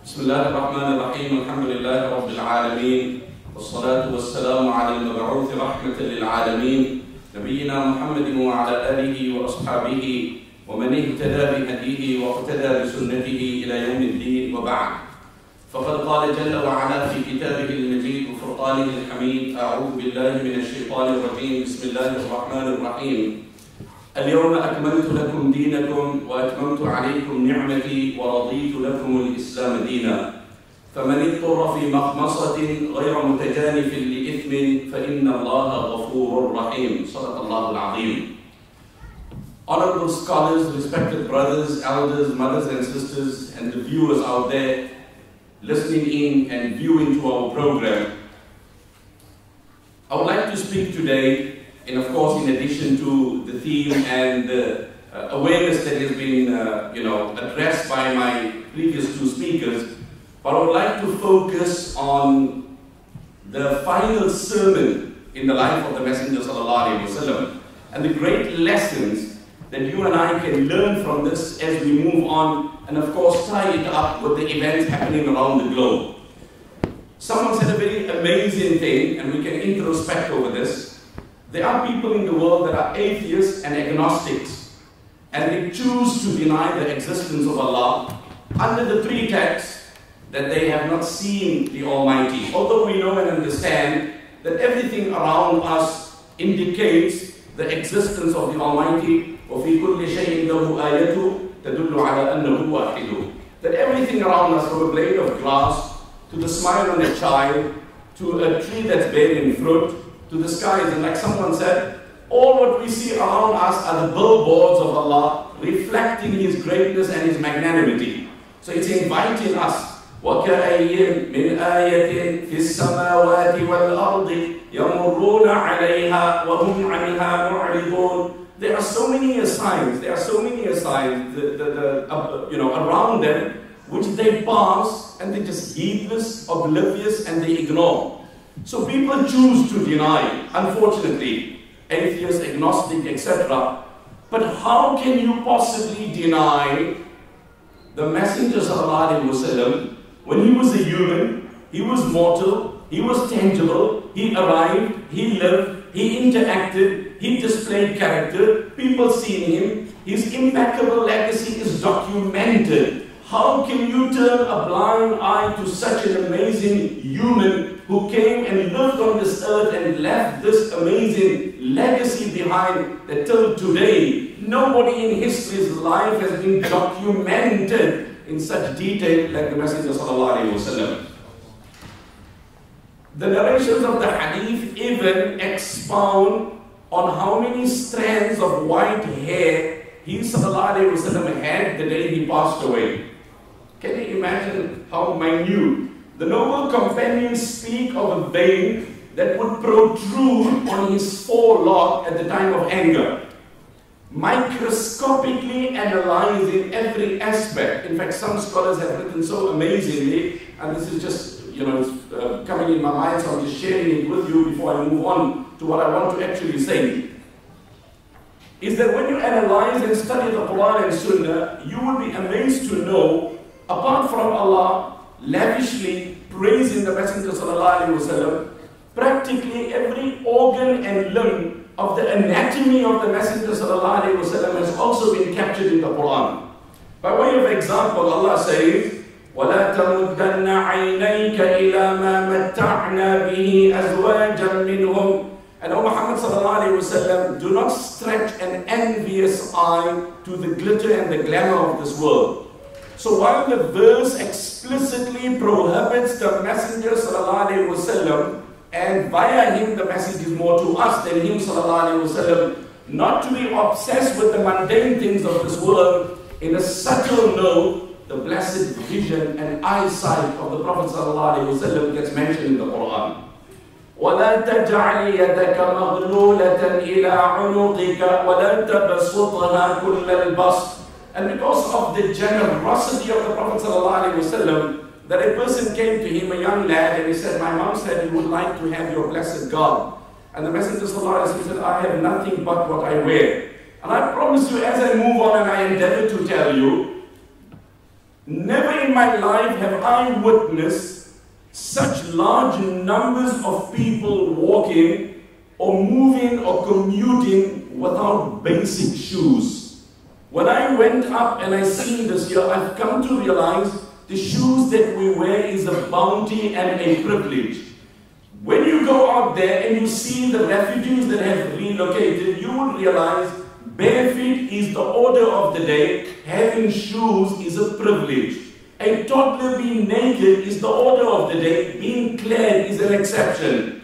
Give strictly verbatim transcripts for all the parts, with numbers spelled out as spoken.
بسم الله الرحمن الرحيم. الحمد لله رب العالمين، والصلاة والسلام على المبعوث رحمة للعالمين نبينا محمد وعلى آله وأصحابه ومن اهتدى بهديه واقتدى بسنته إلى يوم الدين، وبعد. فقد قال جل وعلا في كتابه المجيد وفرقانه الحميد: أعوذ بالله من الشيطان الرجيم، بسم الله الرحمن الرحيم. اليوم أكملت لكم دينكم وأتممت عليكم نعمتي ورضيت لكم الإسلام دينا، فمن اضطر في مخمصة غير متجانف لإثم فإن الله غفور رحيم. صدق الله العظيم. Honorable scholars, respected brothers, elders, mothers and sisters, and the viewers out there listening in and viewing to our program, I would like to speak today, and of course, in addition to the theme and the uh, awareness that has been, uh, you know, addressed by my previous two speakers, but I would like to focus on the final sermon in the life of the Messenger Sallallahu Alaihi Wasallam and the great lessons that you and I can learn from this as we move on, and of course tie it up with the events happening around the globe. Someone said a very amazing thing, and we can introspect over this. There are people in the world that are atheists and agnostics, and they choose to deny the existence of Allah under the pretext that they have not seen the Almighty. Although we know and understand that everything around us indicates the existence of the Almighty, وَفِي كُلِّ شَيْءٍ لَهُ آيَةٌ تَدُلُّ عَلَىٰ أَنَّهُ وَاحِدٌ. That everything around us, from a blade of grass to the smile on a child, to a tree that's bearing fruit, to the skies, and like someone said, all what we see around us are the billboards of Allah reflecting His greatness and His magnanimity. So it's inviting us. وَكَأَيٍّ مِّنْ آيَةٍ فِي السَّمَاوَاتِ وَالْأَرْضِ يَمُرُّونَ عَلَيْهَا وَهُمْ عَنْهَا مُعْرِضُونَ. There are so many signs, there are so many signs, the, the, the, uh, you know, around them, which they pass and they're just heedless, oblivious, and they ignore. So people choose to deny, unfortunately, atheist, agnostic, et cetera. But how can you possibly deny the Messenger Sallallahu Alaihi Wasallam when he was a human, he was mortal, he was tangible, he arrived, he lived, he interacted, he displayed character, people seen him, his impeccable legacy is documented. How can you turn a blind eye to such an amazing human who came and lived on this earth and left this amazing legacy behind that till today, nobody in history's life has been documented in such detail like the Messenger Sallallahu Alaihi Wasallam. The narrations of the hadith even expound on how many strands of white hair he Sallallahu Alaihi Wasallam had the day he passed away. Can you imagine how minute? The noble companions speak of a vein that would protrude on his forelock at the time of anger. Microscopically analyzing every aspect. In fact, some scholars have written so amazingly, and this is just, you know, uh, coming in my mind, so I'm just sharing it with you before I move on to what I want to actually say. Is that when you analyze and study the Quran and Sunnah, you will be amazed to know, apart from Allah lavishly praising the Messenger Sallallahu Alaihi Wasallam, practically every organ and limb of the anatomy of the Messenger Sallallahu Alaihi Wasallam has also been captured in the Quran. By way of example, Allah says, وَلَا تَمُدَّنَّ عَيْنَيْكَ إِلَى مَا مَتَّعْنَا بِهِ أَزْوَاجًا مِّنْهُمْ. And O Muhammad Sallallahu Alaihi Wasallam, do not stretch an envious eye to the glitter and the glamour of this world. So while the verse explicitly prohibits the Messenger Sallallahu Alaihi Wasallam, and via him the message is more to us than him Sallallahu Alaihi Wasallam, not to be obsessed with the mundane things of this world, in a subtle note, the blessed vision and eyesight of the Prophet Sallallahu Alaihi Wasallam gets mentioned in the Quran. وَلَا تَجْعَلْ يَدَكَ مَغْلُولَةً إِلَىٰ عُنُقِكَ وَلَا تَبْسُطْهَا كُلَّ الْبَسْطِ. And because of the generosity of the Prophet ﷺ, that a person came to him, a young lad, and he said, my mom said he would like to have your blessed garb. And the Messenger ﷺ said, I have nothing but what I wear. And I promise you, as I move on and I endeavor to tell you, Never in my life have I witnessed such large numbers of people walking or moving or commuting without basic shoes. When I went up and I seen this here, I've come to realize the shoes that we wear is a bounty and a privilege. When you go out there and you see the refugees that have relocated, you will realize bare feet is the order of the day. Having shoes is a privilege. A toddler being naked is the order of the day. Being clad is an exception.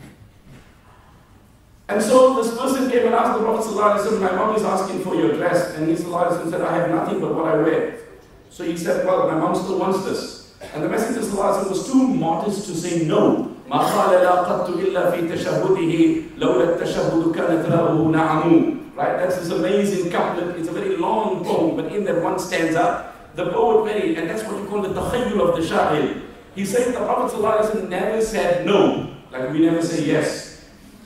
And so this person came and asked the Prophet ﷺ, my mom is asking for your dress. And he ﷺ said, I have nothing but what I wear. So he said, well, my mom still wants this. And the Messenger ﷺ was too modest to say no. ما قال لا قط إلا في تشهده لولا التشهد كانت راؤه نعم. Right, that's this amazing couplet. It's a very long poem, but in that one stanza, the poet very, and that's what you call the takhayyul of the sha'ir. He said the Prophet ﷺ never said no, like we never say yes.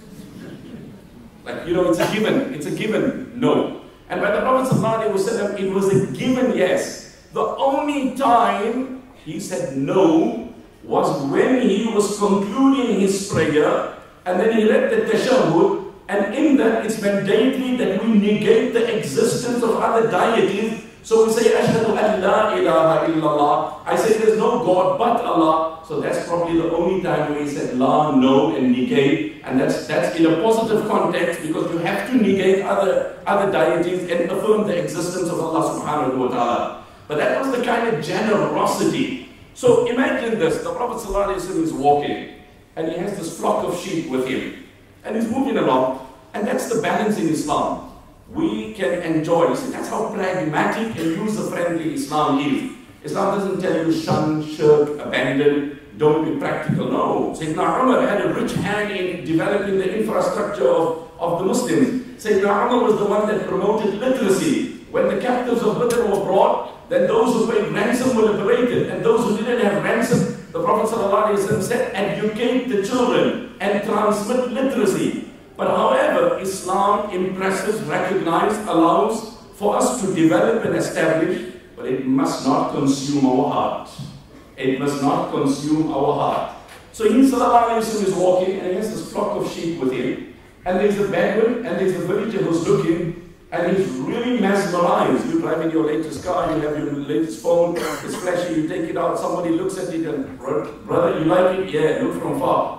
Like, you know, it's a given, it's a given no. And by the Prophet ﷺ, it was a given yes. The only time he said no was when he was concluding his prayer, and then he read the tashahhud. And in that, it's mandatory that we negate the existence of other deities. So we say, Ashhadu an la ilaha illallah. I say there's no God but Allah. So that's probably the only time where he said la, no, and negate. And that's that's in a positive context, because you have to negate other, other deities and affirm the existence of Allah subhanahu wa ta'ala. But that was the kind of generosity. So imagine this, the Prophet ﷺ is walking, and he has this flock of sheep with him. And he's moving along, and that's the balance in Islam. We can enjoy. You see, that's how pragmatic and user-friendly Islam is. Islam doesn't tell you shun, shirk, abandon, don't be practical. No. Sayyidina Umar had a rich hand in developing the infrastructure of, of the Muslims. Sayyidina Umar was the one that promoted literacy. When the captives of Badr were brought, then those who paid ransom were liberated, and those who didn't have ransom, the Prophet ﷺ said, educate the children and transmit literacy. But however, Islam impresses, recognizes, allows for us to develop and establish, but it must not consume our heart. It must not consume our heart. So he ﷺ is walking, and he has this flock of sheep with him, and there's a Bedouin, and there's a villager who's looking, and he's really mesmerized. You drive in your latest car, you have your latest phone, it's flashy, you take it out, somebody looks at it and, brother, you like it? Yeah, look from far.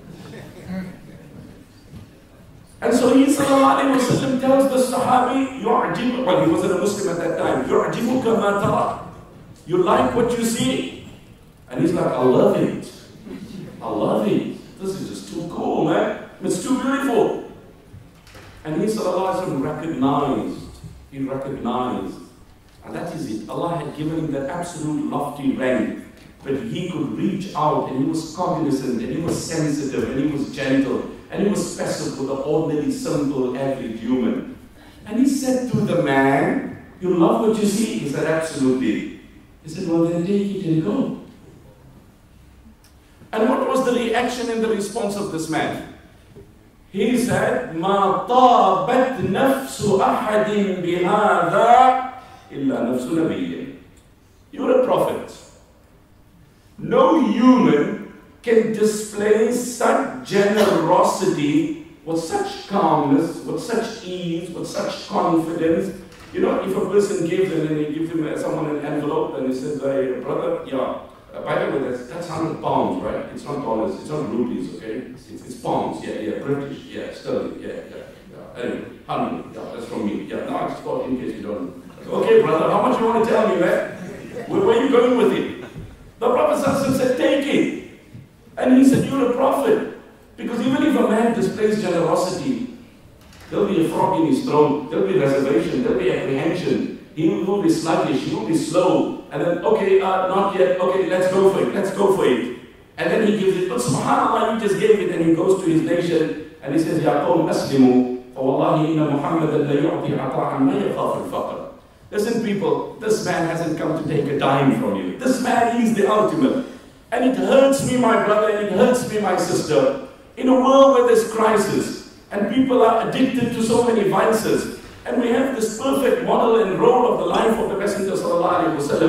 And so he ﷺ tells the Sahabi, يُعْجِبُ, well, he wasn't a Muslim at that time, يُعْجِبُكَ مَا تَرَى. You like what you see. And he's like, I love it. I love it. This is just too cool, man. It's too beautiful. And he ﷺ recognized, he recognized, and that is it. Allah had given him that absolute lofty rank, but he could reach out, and he was cognizant, and he was sensitive, and he was gentle, and he was special with the ordinary, simple, average human. And he said to the man, you love what you see? He said, absolutely. He said, well then take it and go. And what was the reaction and the response of this man? He said, مَا طَابَتْ نَفْسُ أَحَدٍ بِهَذَا إِلَّا نَفْسُ نَبِيٍّ. You're a prophet. No human can display such generosity with such calmness, with such ease, with such confidence. You know, if a person gives and then he gives him someone an envelope and he says, hey, brother, yeah. Uh, by the way, that's, that's one hundred pounds, right? It's not dollars, it's not rupees, okay? It's, it's, it's pounds, yeah, yeah, British, yeah, sterling, yeah, yeah, yeah. Anyway, one hundred, yeah, that's from me. Yeah, no, I just thought in case you don't. Okay, brother, how much you want to tell me, man? Where, where are you going with it? The Prophet said, take it. And he said, you're a prophet. Because even if a man displays generosity, there'll be a frog in his throat, there'll be reservation, there'll be apprehension. He will be sluggish, he will be slow. And then, okay, uh, not yet, okay, let's go for it, let's go for it. And then he gives it, but subhanAllah, he just gave it, and he goes to his nation, and he says, Ya qawm aslimu, fa wallahi inna Muhammadan la yu'ti ata'an ma yakhaf al-faqr. Listen people, this man hasn't come to take a dime from you. This man is the ultimate. And it hurts me, my brother, and it hurts me, my sister. In a world where there's crisis, and people are addicted to so many vices, and we have this perfect model and role of the life of the Messenger sallallahu alaihi wasallam.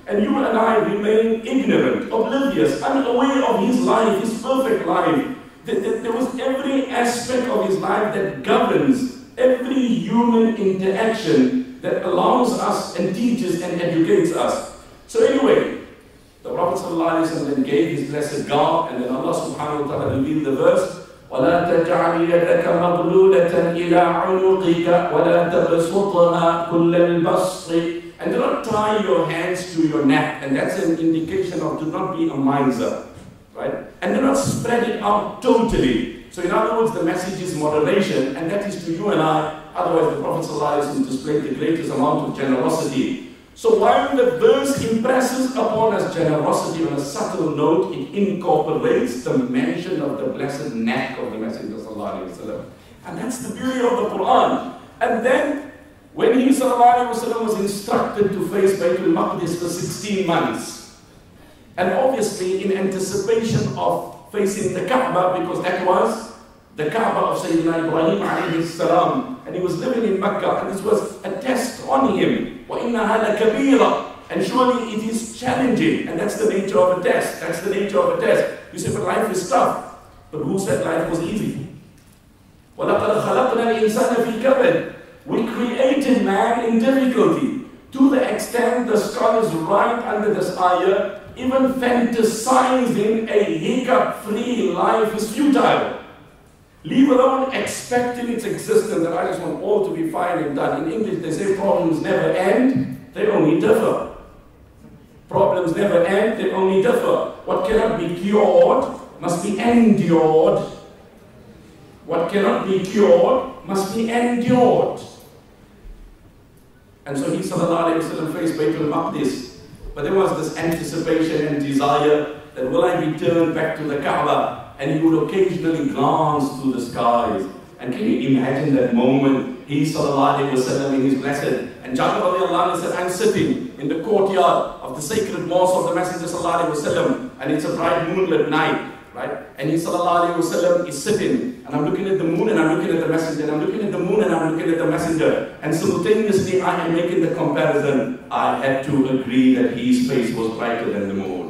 and you and I remain ignorant, oblivious, unaware of his life, his perfect life. There was every aspect of his life that governs every human interaction that allows us and teaches and educates us. So anyway, the Prophet ﷺ then gave his blessed God, and then Allah subhanahu wa ta'ala revealed the verse, وَلَا تَجْعَلْ يَدَكَ مَغْلُولَةً إِلَىٰ عُنُقِكَ وَلَا تَبْسُطْهَا كُلَّ الْبَسْطِ. And do not tie your hands to your neck, and that's an indication of do not be a miser, right? And do not spread it out totally. So in other words, the message is moderation, and that is to you and I. Otherwise, the Prophet ﷺ displayed the greatest amount of generosity. So while the verse impresses upon us generosity on a subtle note, it incorporates the mention of the blessed neck of the Messenger ﷺ. And that's the beauty of the Quran. And then, when he ﷺ was instructed to face Baytul Maqdis for sixteen months, and obviously in anticipation of facing the Kaaba, because that was the Kaaba of Sayyidina Ibrahim alayhi salam, and he was living in Mecca, and this was a test on him. وَإِنَّهَا لَكَبِيرًا. And surely it is challenging, and that's the nature of a test. That's the nature of a test. You say, but life is tough. But who said life was easy? وَلَقَدْ خَلَقْنَا الْإِنسَانَ فِي كَبَدٍ. We created man in difficulty, to the extent the scholars right under this ayah, even fantasizing a hiccup-free life is futile. Leave alone expecting its existence, that I just want all to be fine and done. In English they say problems never end, they only differ. Problems never end, they only differ. What cannot be cured must be endured. What cannot be cured must be endured. And so he sallallahu alayhi wa sallam faced Baytul Maqdis. But there was this anticipation and desire that will I return back to the Kaaba? And he would occasionally glance through the skies. And can you imagine that moment? He sallallahu alayhi wa sallam in his blessed. And Jabir radiallahu anhu said, I'm sitting in the courtyard of the sacred mosque of the Messenger sallallahu alayhi wa sallam, and it's a bright moonlit night, right? And he sallallahu alayhi wa sallam is sitting, and I'm looking at the moon and I'm looking at the Messenger, and I'm looking at the moon and I'm looking at the Messenger. And simultaneously I am making the comparison. I had to agree that his face was brighter than the moon.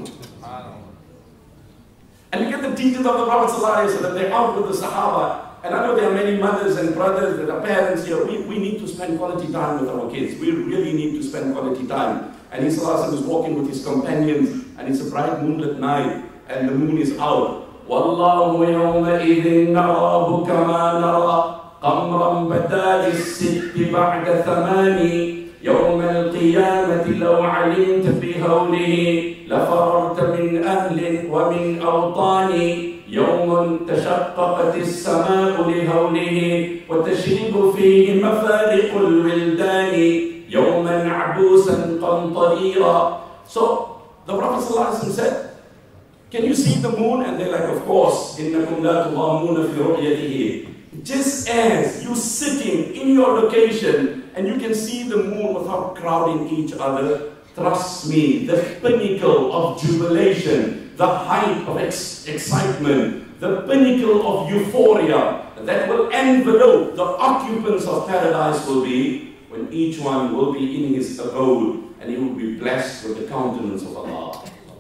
And you get the teachings of the Prophet ﷺ, they're out with the Sahaba. And I know there are many mothers and brothers that are parents here. We, we need to spend quality time with our kids. We really need to spend quality time. And he ﷺ is walking with his companions, and it's a bright moonlit night, and the moon is out. وَاللَّهُ يَوْمَئِذٍ نَرَاهُ كَمَا نَرَى قَمْرًا بَدَالِ السِّتِّ بَعْدَ ثَمَانِ يوم القيامة لو علمت بهوله لفررت من أهل ومن أوطان يوم تشققت السماء لهوله وتشرب فيه مفارق الولدان يوما عبوسا قمطريرا. So the Prophet ﷺ said, can you see the moon? And they're like, of course. إنكم لا تضامون في رؤيته. Just as you sitting in your location and you can see the moon without crowding each other, trust me, the pinnacle of jubilation, the height of ex excitement, the pinnacle of euphoria that will envelope the occupants of paradise will be when each one will be in his abode and he will be blessed with the countenance of Allah.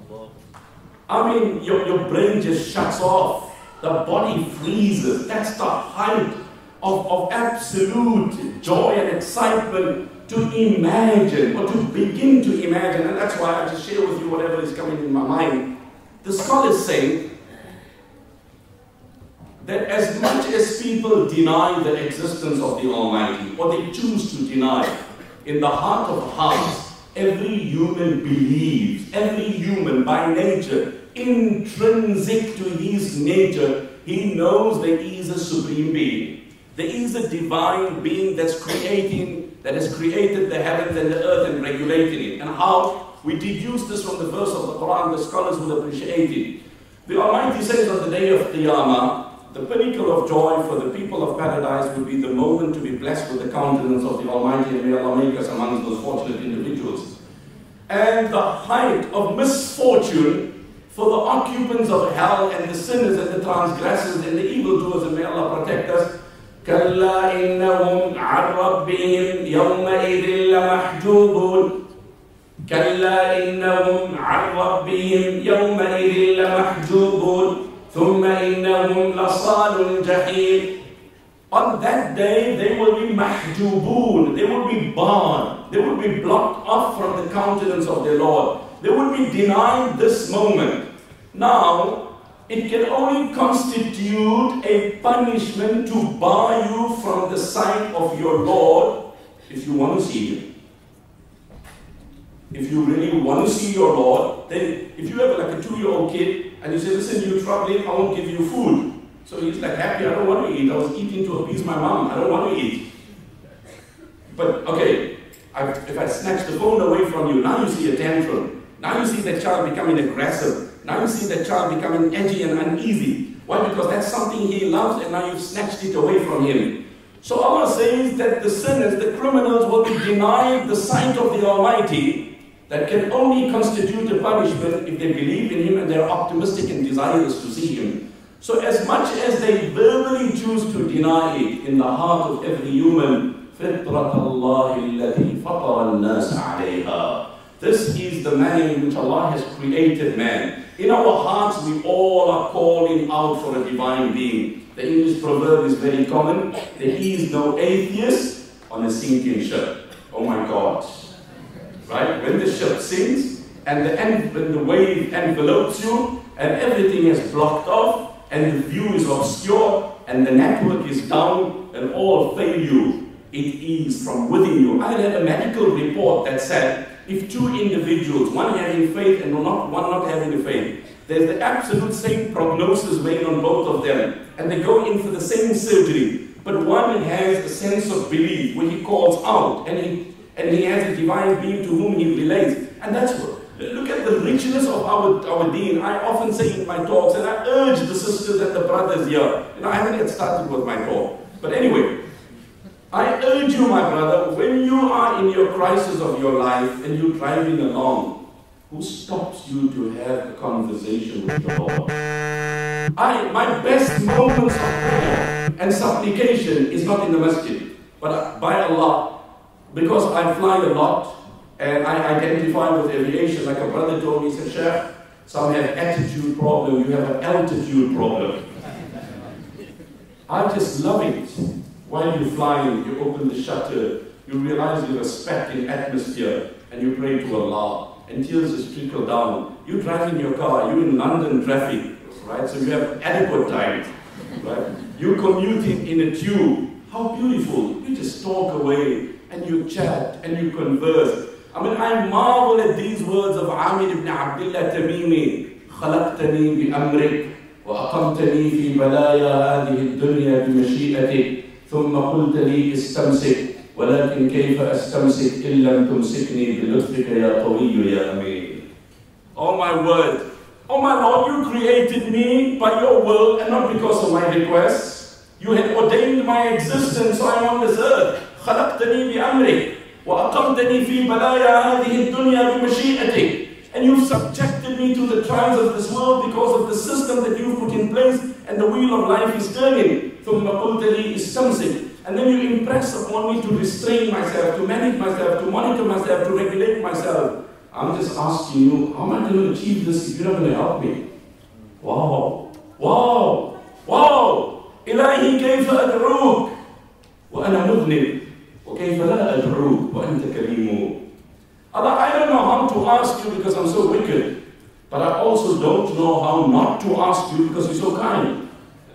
I mean, your, your brain just shuts off. The body freezes. That's the height of, of absolute joy and excitement to imagine or to begin to imagine. And that's why I just share with you whatever is coming in my mind. The scholars say that as much as people deny the existence of the Almighty, or they choose to deny, in the heart of hearts, every human believes, every human by nature, intrinsic to his nature, he knows there is a supreme being. There is a divine being that's creating, that has created the heavens and the earth and regulated it. And how we deduce this from the verse of the Quran, the scholars will appreciate it. The Almighty says on the day of Qiyamah, the pinnacle of joy for the people of paradise would be the moment to be blessed with the countenance of the Almighty, and may Allah make us amongst those fortunate individuals. And the height of misfortune for the occupants of hell and the sinners and the transgressors and the evildoers, and may Allah protect us. كَلَّا إِنَّهُمْ عَنْ رَبِّهِمْ يَوْمَئِذٍ لَمَحْجُوبُونَ. كلا إنهم عن ربهم يومئذ لمحجوبون ثم إنهم لصال الجحيم. On that day they will be mahjubun, they will be barred, they will be blocked off from the countenance of their Lord. They will be denied this moment. Now, it can only constitute a punishment to bar you from the sight of your Lord if you want to see Him. If you really want to see your Lord, then if you have like a two-year-old kid and you say, listen, you're troubling, I won't give you food. So he's like happy, I don't want to eat. I was eating to appease my mom, I don't want to eat. But okay, I, if I snatch the phone away from you, now you see a tantrum. Now you see that child becoming aggressive. Now you see that child becoming edgy and uneasy. Why? Because that's something he loves and now you've snatched it away from him. So Allah says that the sinners, the criminals will be denied the sight of the Almighty that can only constitute a punishment if they believe in Him and they're optimistic and desirous to see Him. So as much as they verbally choose to deny it in the heart of every human, فِطْرَةَ اللَّهِ الَّتِي فَطَرَ النَّاسَ عَلَيْهَا. This is the manner in which Allah has created man. In our hearts we all are calling out for a divine being. The English proverb is very common, that he is no atheist on a sinking ship. Oh my God. Right? When the ship sinks and the, when the wave envelopes you and everything is blocked off, and the view is obscure, and the network is down, and all fail you, it is from within you. I read a medical report that said, if two individuals, one having faith and not, one not having a faith, there's the absolute same prognosis made on both of them, and they go in for the same surgery, but one has a sense of belief where he calls out, and he, and he has a divine being to whom he relates, and that's what. Look at the richness of our, our deen. I often say in my talks, and I urge the sisters and the brothers here, you know, I haven't yet started with my talk, but anyway, I urge you, my brother, when you are in your crisis of your life and you're driving along, who stops you to have a conversation with the Lord? I, my best moments of prayer and supplication is not in the masjid, but by Allah, because I fly a lot, and I identify with aviation. Like a brother told me, he said, Sheikh, some have attitude problem, you have an altitude problem. I just love it. While you're flying, you open the shutter, you realize you're respecting atmosphere, and you pray to Allah, and tears just trickle down. You drive in your car, you're in London traffic, right? So you have adequate time, right? You're commuting in a tube. How beautiful. You just talk away, and you chat, and you converse. I mean, I marvel at these words of Amir ibn Abdullah Tamimi. خلقتني بأمرك وأقمتني في بلايا هذه الدنيا بمشيئتك ثم قلت لي استمسك ولكن كيف أستمسك إن لم تمسكني بلطفك يا قوي يا أمين. Oh my word, oh my Lord, you created me by your will and not because of my requests. You had ordained my existence, so I'm on this earth. خلقتني بأمرك وأقمتني في بلايا هذه الدنيا بمشيئتك. And you've subjected me to the trials of this world because of the system that you've put in place, and the wheel of life is turning. ثم قلت لي استمسك. And then you impress upon me to restrain myself, to manage myself, to monitor myself, to regulate myself. I'm just asking you, how am I going to achieve this if you're not going to help me? Wow, wow, wow. إلهي كيف أدعوك وأنا مذنب وكيف لا أدعوك وأنت كريم. Allah, I don't know how to ask you because I'm so wicked, but I also don't know how not to ask you because you're so kind.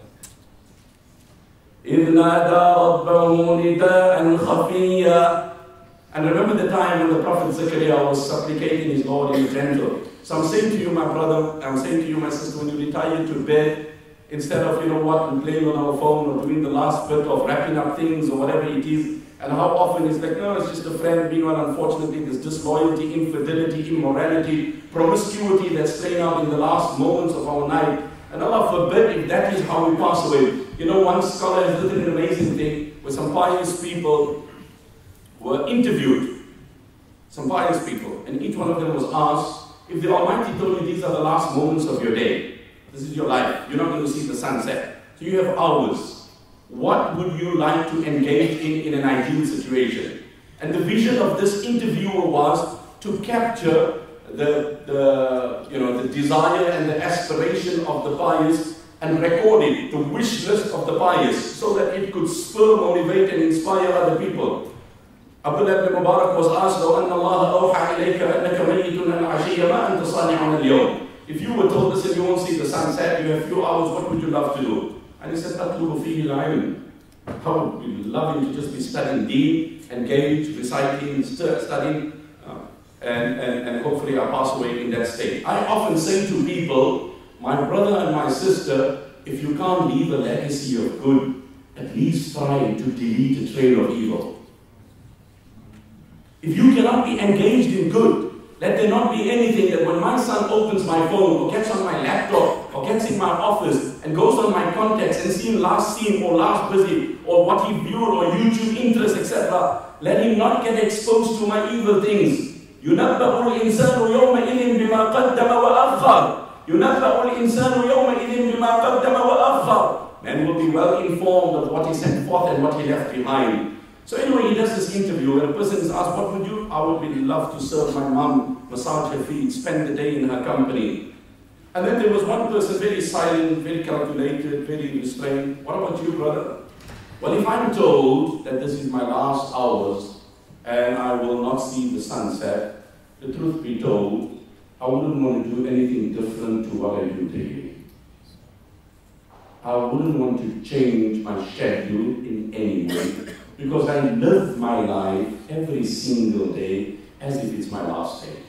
إِذْ نَادَى رَبَّهُ نِدَاءً خَفِيًّا. And remember the time when the Prophet Zechariah was supplicating his Lord in the temple. So I'm saying to you, my brother, I'm saying to you, my sister, when you retire to bed, instead of, you know what, we're playing on our phone or doing the last bit of wrapping up things or whatever it is, and how often it's like, no, it's just a friend. Meanwhile, unfortunately, there's disloyalty, infidelity, immorality, promiscuity that's playing out in the last moments of our night. And Allah forbid if that is how we pass away. You know, one scholar has written an amazing thing where some pious people were interviewed. Some pious people. And each one of them was asked, if the Almighty told you these are the last moments of your day, this is your life, you're not going to see the sunset, so you have hours. What would you like to engage in in an ideal situation? And the vision of this interviewer was, to capture the, the, you know, the desire and the aspiration of the pious and record it, the wish list of the pious, so that it could spur, motivate and inspire other people. Abdullah ibn Mubarak was asked, لو أن الله أوحى إليك أنك ميت العشي ما أنت صانع اليوم. If you were told, listen, you won't see the sunset, you have a few hours, what would you love to do? And he said, أطلب فيه العلم. I would be loving to just be studying deen, engaged, reciting, studying, uh, and, and, and hopefully I pass away in that state. I often say to people, my brother and my sister, if you can't leave a legacy of good, at least try to delete a trail of evil. If you cannot be engaged in good, let there not be anything that when my son opens my phone or gets on my laptop or gets in my office and goes on my contacts and sees last seen or last busy or what he viewed or YouTube interest, et cetera, let him not get exposed to my evil things. يُنَبَّأُ الْإِنسَانُ يَوْمَئِذٍ بِمَا قَدَّمَ وَأَخَّرَ يُنَبَّأُ الْإِنسَانُ يَوْمَئِذٍ بِمَا قَدَّمَ وَأَخَّرَ Man will be well informed of what he sent forth and what he left behind. So anyway, he does this interview and a person is asked, what would you? I would really love to serve my mom, massage her feet, spend the day in her company. And then there was one person, very silent, very calculated, very restrained. What about you, brother? Well, if I'm told that this is my last hours and I will not see the sunset, the truth be told, I wouldn't want to do anything different to what I do daily. I wouldn't want to change my schedule in any way. Because I live my life every single day as if it's my last day.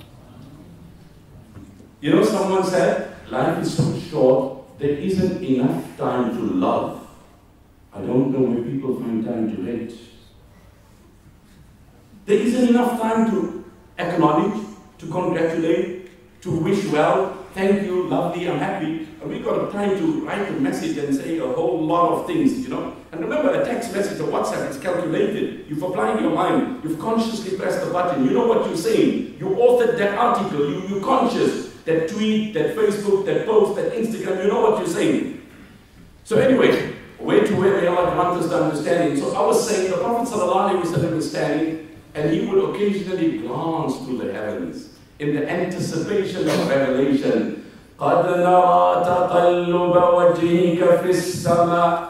You know, someone said, life is so short, there isn't enough time to love. I don't know where people find time to hate. There isn't enough time to acknowledge, to congratulate, to wish well, thank you, lovely, I'm happy. And we've got time to write a message and say a whole lot of things, you know. And remember, a text message or WhatsApp is calculated. You've applied your mind. You've consciously pressed the button. You know what you're saying. You authored that article. You, you're conscious. That tweet, that Facebook, that post, that Instagram, you know what you're saying. So anyway, way to where may Allah grant us the understanding. So I was saying, the Prophet ﷺ was standing, and he would occasionally glance through the heavens in the anticipation of revelation. قَدْ نَرَى تَقَلُّبَ وَجْهِكَ فِي السَّمَاءِ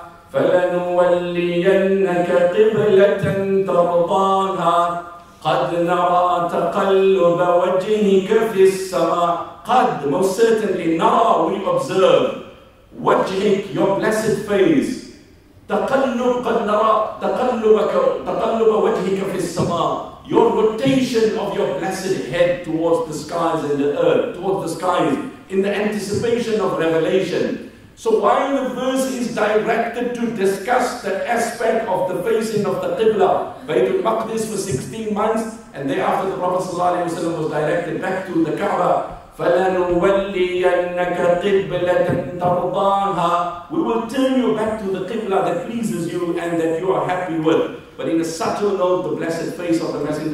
فَلَنُوَلِّيَنَّكَ قِبْلَةً تَرْضَاهَا قَدْ نَرَى تَقَلُّبَ وَجْهِكَ فِي السَّمَاءِ قَدْ, most certainly, نَرَى, we observe, وَجْهِك, your blessed face. تَقَلُّبَ قَدْ نَرَى تَقَلُّبَكَ تَقَلُّبَ وَجْهِكَ فِي السَّمَاءِ, your rotation of your blessed head towards the skies and the earth, towards the skies, in the anticipation of revelation. So while the verse is directed to discuss the aspect of the facing of the Qibla, Baytul Maqdis for sixteen months, and thereafter the Prophet ﷺ was directed back to the Kaaba, فَلَنُوَلِّيَنَّكَ قِبْلَةً تَرْضَاهَا, we will turn you back to the Qibla that pleases you and that you are happy with. But in a subtle note, the blessed face of the Messenger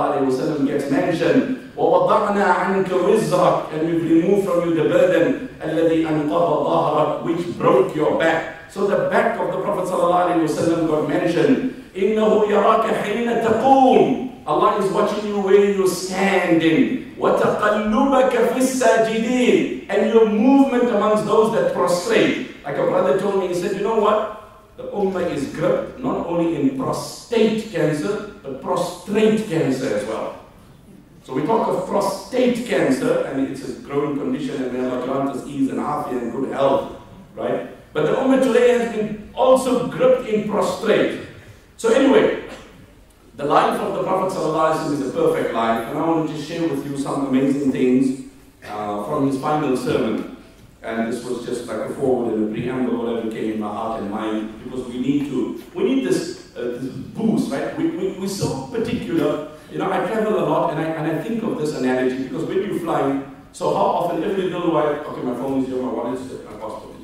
ﷺ gets mentioned. وَوَضَعْنَا عَنْكَ وِزْرَكَ, and we've removed from you the burden الَّذِي أَنْقَضَ ظَهْرَكَ, which broke your back. So the back of the Prophet ﷺ got mentioned. إِنَّهُ يَرَاكَ حِينَ تَقُومُ, Allah is watching you where you're standing. وَتَقَلُّبَكَ فِي السَّاجِدِينَ, and your movement amongst those that prostrate. Like a brother told me, he said, you know what? The Ummah is gripped not only in prostate cancer, but prostrate cancer as well. So we talk of prostate cancer, and it's a growing condition, and may Allah grant us ease and afiyah and good health, right? But the Ummah today has been also gripped in prostrate. So anyway, the life of the Prophet ﷺ is a perfect life, and I want to just share with you some amazing things uh, from his final sermon. And this was just like a forward and a preamble, whatever came in my heart and mind, because we need to, we need this, uh, this boost, right? We, we, we're so particular. You know, I travel a lot, and I, and I think of this analogy, because when you fly, so how often, every little while, okay, my phone is here, my wallet is here, my passport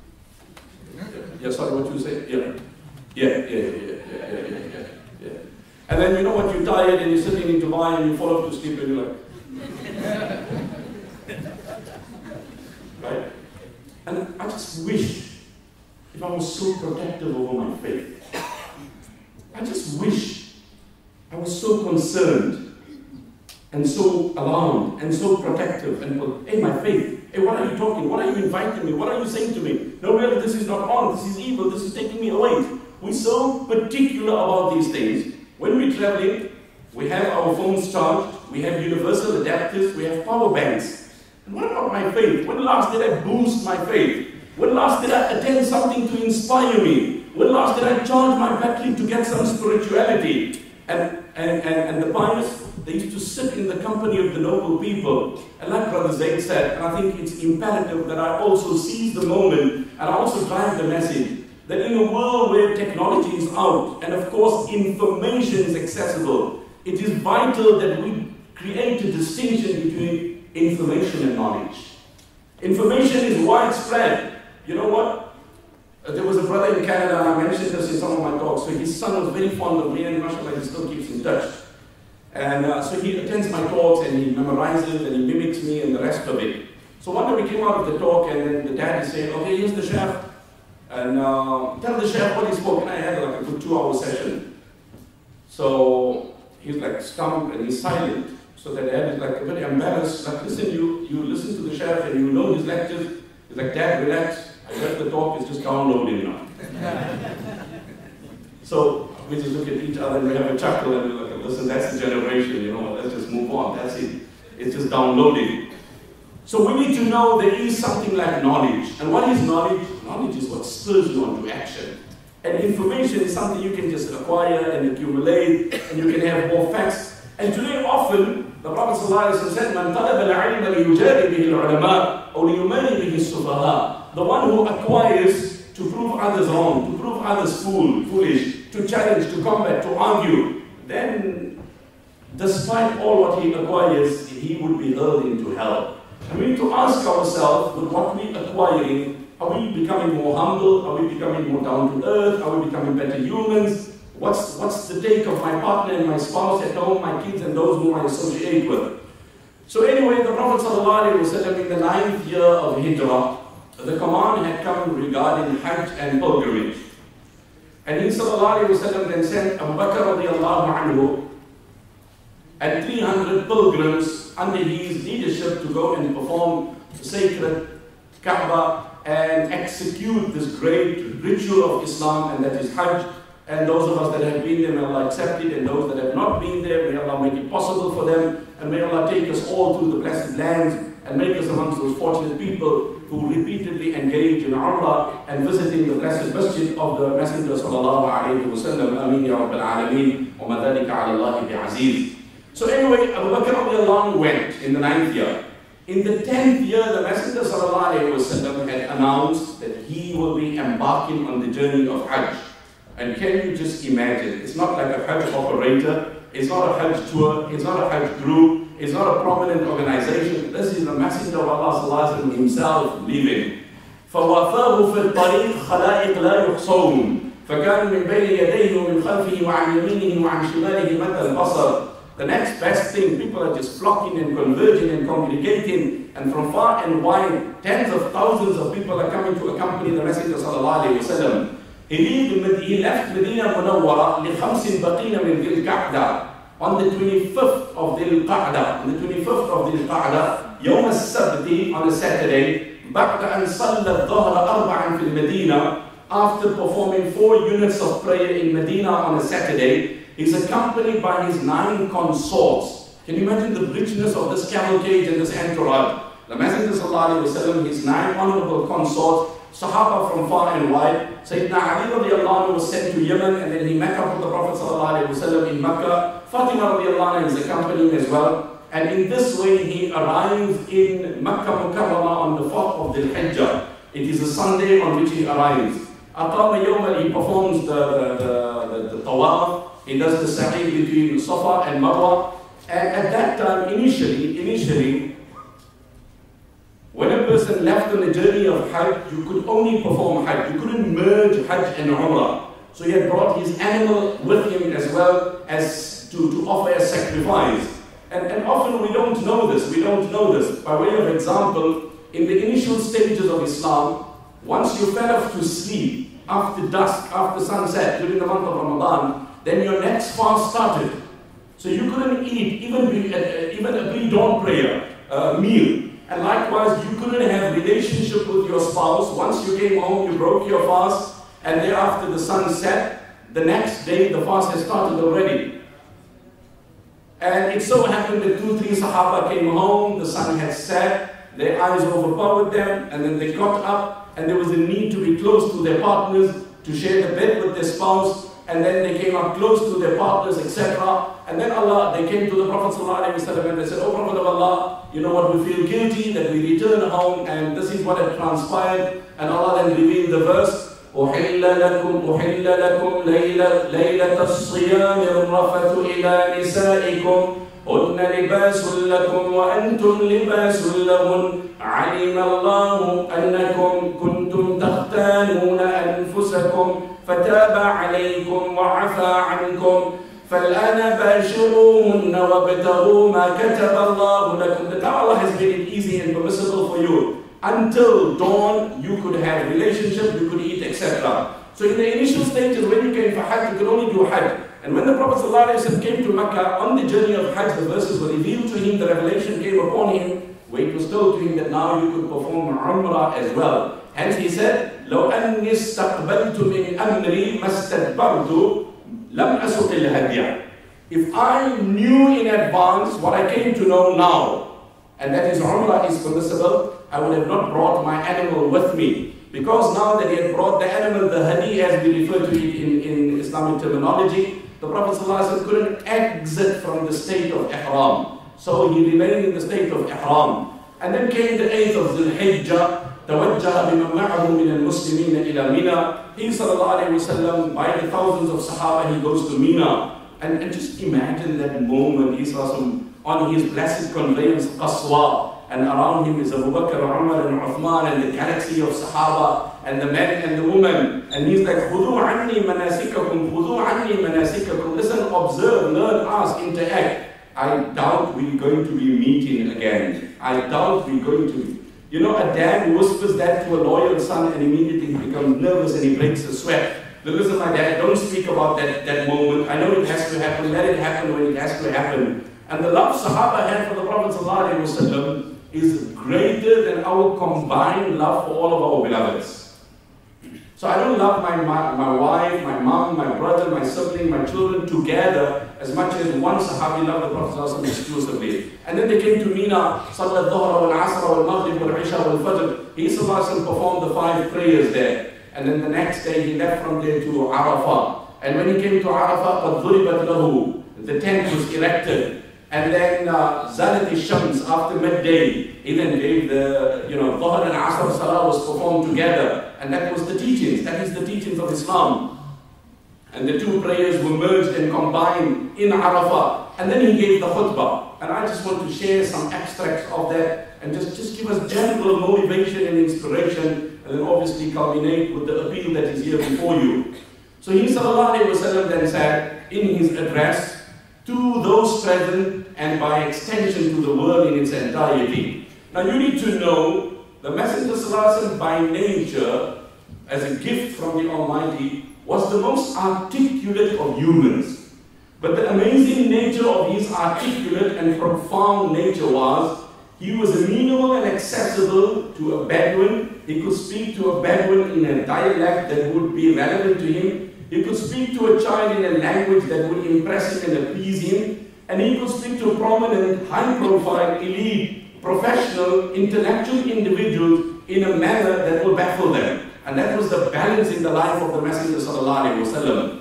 is here. Yeah, sorry, what you say? Yeah. Yeah, yeah, yeah, yeah, yeah, yeah, yeah, yeah, yeah. And then, you know what, you're tired, and you're sitting in Dubai, and you fall off to sleep, and you're like, right? And I just wish, if I was so protective over my faith, I just wish I was so concerned and so alarmed and so protective and, hey, my faith, hey, what are you talking? What are you inviting me? What are you saying to me? No, really, this is not on. This is evil. This is taking me away. We're so particular about these things. When we're traveling, we have our phones charged, we have universal adapters, we have power banks. And what about my faith? When last did I boost my faith? When last did I attend something to inspire me? When last did I charge my battery to get some spirituality? And, and, and, and the pious, they used to sit in the company of the noble people. And like Brother Zaid said, and I think it's imperative that I also seize the moment and I also drive the message that in a world where technology is out and of course information is accessible, it is vital that we create a distinction between information and knowledge. Information is widespread. You know what? Uh, there was a brother in Canada, and I mentioned this in some of my talks, so his son was very fond of me, and mashallah, he still keeps in touch. And uh, so he attends my talks, and he memorizes, and he mimics me, and the rest of it. So one day we came out of the talk, and then the dad is saying, okay, here's the chef, and uh, tell the chef what he spoke, and I had like a good two-hour session. So he's like stumped, and he's silent. So the dad is like very embarrassed, like, listen, you, you listen to the chef, and you know his lectures. He's like, Dad, relax. I read the talk, it's just downloading now. So we just look at each other and we have a chuckle and we're like, listen, that's the generation, you know, let's just move on, that's it. It's just downloading. So we need to know there is something like knowledge. And what is knowledge? Knowledge is what spurs you on to action. And information is something you can just acquire and accumulate, and you can have more facts. And today often, the Prophet ﷺ said, مَنْ طَلَبَ الْعِلْمَ لِيُجَارِ بِهِ الْعُلَمَاءِ أَوْ لِيُمَارِ بِهِ السُّفَهَاءِ. The one who acquires to prove others wrong, to prove others fool, foolish, to challenge, to combat, to argue, then despite all what he acquires, he would be hurled into hell. And we need to ask ourselves, with what we are acquiring, are we becoming more humble? Are we becoming more down to earth? Are we becoming better humans? What's, what's the take of my partner and my spouse at home, my kids and those whom I associate with? So anyway, the Prophet ﷺ in the ninth year of Hijrah, the command had come regarding Hajj and pilgrimage. And he ﷺ then sent Abu Bakr radiallahu anhu and three hundred pilgrims under his leadership to go and perform the sacred Kaaba and execute this great ritual of Islam, and that is Hajj. And those of us that have been there, may Allah accept it, and those that have not been there, may Allah make it possible for them, and may Allah take us all to the blessed lands, and make us amongst those fortunate people who repeatedly engage in Umrah and visiting the blessed masjid of the Messenger sallallahu alayhi wa sallam. Ameen ya Rabbil Alameen, wa ma dhalika ala Allahi bi'aziz. So anyway, Abu Bakr radiallahu anhu went in the ninth year. In the tenth year, the Messenger sallallahu alayhi wa sallam had announced that he will be embarking on the journey of Hajj. And can you just imagine, it's not like a Hajj operator, it's not a Hajj tour, it's not a Hajj group, it's not a prominent organization. This is the Messenger of Allah himself leaving. فَوَافَاهُ فِي الطَّرِيقِ خَلَائِقْ لَا يُحْصَوْهُمْ فَكَانُ مِنْ بَيْنِ يَدَيْهِ وَمِنْ خَلْفِهِ وَعَنْ يَمِينِهِ وَعَنْ شِمَالِهِ مَدَّ الْبَصَرِ. The next best thing, people are just flocking and converging and congregating, and from far and wide, tens of thousands of people are coming to accompany the Messenger sallallahu alayhi wa sallam. He left Medina Munawwara لِخَمْسٍ بَقِينَ مِنْ ذِي الْقَعْدَةِ on the twenty-fifth of Dhul Qa'dah, on the twenty-fifth of Dhul Qa'dah, يوم السبت, on a Saturday, بعد أن صلى الظهر أربعا في المدينة, after performing four units of prayer in Medina on a Saturday, he's accompanied by his nine consorts. Can you imagine the richness of this cavalcade and this entourage? The Messenger sallallahu alaihi wasallam, his nine honorable consorts, Sahaba from far and wide. Sayyidina Ali radiallahu anhu was sent to Yemen, and then he met up with the Prophet sallallahu alaihi wasallam in Mecca. Fatima radiallahu anhu is accompanying as well. And in this way, he arrived in Makkah Mukarramah on the fourth of Dhul Hijjah. It is a Sunday on which he arrives. Aqama yawma, he performs the, the, the, the, the tawaf. He does the sa'i between Safa and Marwa. And at that time, initially, initially, when a person left on the journey of Hajj, you could only perform Hajj. You couldn't merge Hajj and Umrah. So he had brought his animal with him as well as to, to offer a sacrifice. And, and often we don't know this. We don't know this. By way of example, in the initial stages of Islam, once you fell off to sleep after dusk, after sunset, during the month of Ramadan, then your next fast started. So you couldn't eat even, be, uh, even a pre-dawn prayer uh, meal. And likewise, you couldn't have relationship with your spouse. Once you came home, you broke your fast, and thereafter the sun set. The next day, the fast has started already. And it so happened that two, three Sahaba came home, the sun had set, their eyes overpowered them, and then they got up, and there was a need to be close to their partners, to share the bed with their spouse, and then they came up close to their partners, et cetera. And then Allah, they came to the Prophet ﷺ and they said, "Oh Prophet of Allah, you know what, we feel guilty that we return home, and this is what had transpired." And Allah then revealed the verse, أُحِلَّ لَكُمْ أُحِلَّ لَكُمْ لَيْلَةَ الصِّيَامِ الرَّفَثُ إِلَى نِسَائِكُمْ هُنَّ لِبَاسٌ لَكُمْ وَأَنْتُمْ لِبَاسٌ لَهُنَّ عَلِمَ اللَّهُ أَنَّكُمْ كُنْتُمْ تَخْتَانُونَ أَنفُسَكُمْ فَتَابَ عَلَيْكُمْ وَعَفَى عَنْكُمْ فَالْآنَ بَاشِرُوهُنَّ وَابْتَغُوا مَا كَتَبَ اللَّهُ لَكُمْ. That Allah has made it easy and permissible for you. Until dawn, you could have relationship, you could eat, et cetera. So in the initial stages, when you came for Hajj, you could only do Hajj. And when the Prophet ﷺ came to Makkah, on the journey of Hajj, the verses were revealed to him, the revelation came upon him, where it was told to him that now you could perform Umrah as well. Hence he said, لو أني استقبلت من أمري ما استدبرت لم أسق الهدي. If I knew in advance what I came to know now, and that is Umrah is permissible, I would have not brought my animal with me. Because now that he had brought the animal, the hadi as we refer to it in, in Islamic terminology, the Prophet ﷺ couldn't exit from the state of ihram. So he remained in the state of ihram. And then came the eighth of Dhul Hijjah, توجه بمن معه من المسلمين إلى منى. He sallallahu alayhi wa sallam, by the thousands of Sahaba, he goes to Mina. And, and just imagine that moment, he on his blessed conveyance, Qaswa, and around him is Abu Bakr, Umar, and Uthman, and the galaxy of Sahaba, and the men and the women. And he's like, خُذُوا عَنِّي مَنَاسِكَكُمْ خُذُوا عَنِّي مَنَاسِكَكُمْ. Listen, observe, learn, ask, interact. I doubt we're going to be meeting again. I doubt we're going to be. You know, a dad whispers that to a loyal son, and immediately he becomes nervous and he breaks a sweat. Listen, my dad, don't speak about that, that moment. I know it has to happen. Let it happen when it has to happen. And the love Sahaba had for the Prophet ﷺ is greater than our combined love for all of our beloveds. So I don't love my, my, my wife, my mom, my brother, my sibling, my children together as much as one Sahabi loved the Prophet ﷺ exclusively. And then they came to Mina, Salat Dhuhr wal Asr wal Maghrib wal Isha wal Fajr. He ﷺ performed the five prayers there. And then the next day he left from there to Arafah. And when he came to Arafah, قَدْ ضُرِبَتْ لَهُ, the tent was erected. And then uh, Zalat al-Shams, after midday, he then gave the, you know, Dhuhr and Asr Salah was performed together. And that was the teachings, that is the teachings of Islam. And the two prayers were merged and combined in Arafah. And then he gave the khutbah. And I just want to share some extracts of that and just, just give us general motivation and inspiration, and then obviously culminate with the appeal that is here before you. So he sallallahu alayhi wa sallam then said in his address, to those present and by extension to the world in its entirety. Now you need to know, the Messenger ﷺ by nature, as a gift from the Almighty, was the most articulate of humans. But the amazing nature of his articulate and profound nature was, he was amenable and accessible to a Bedouin. He could speak to a Bedouin in a dialect that would be relevant to him. He could speak to a child in a language that would impress him and appease him. And he could speak to prominent, high-profile, elite, professional, intellectual individuals in a manner that would baffle them. And that was the balance in the life of the Messenger sallallahu alaihi wasallam.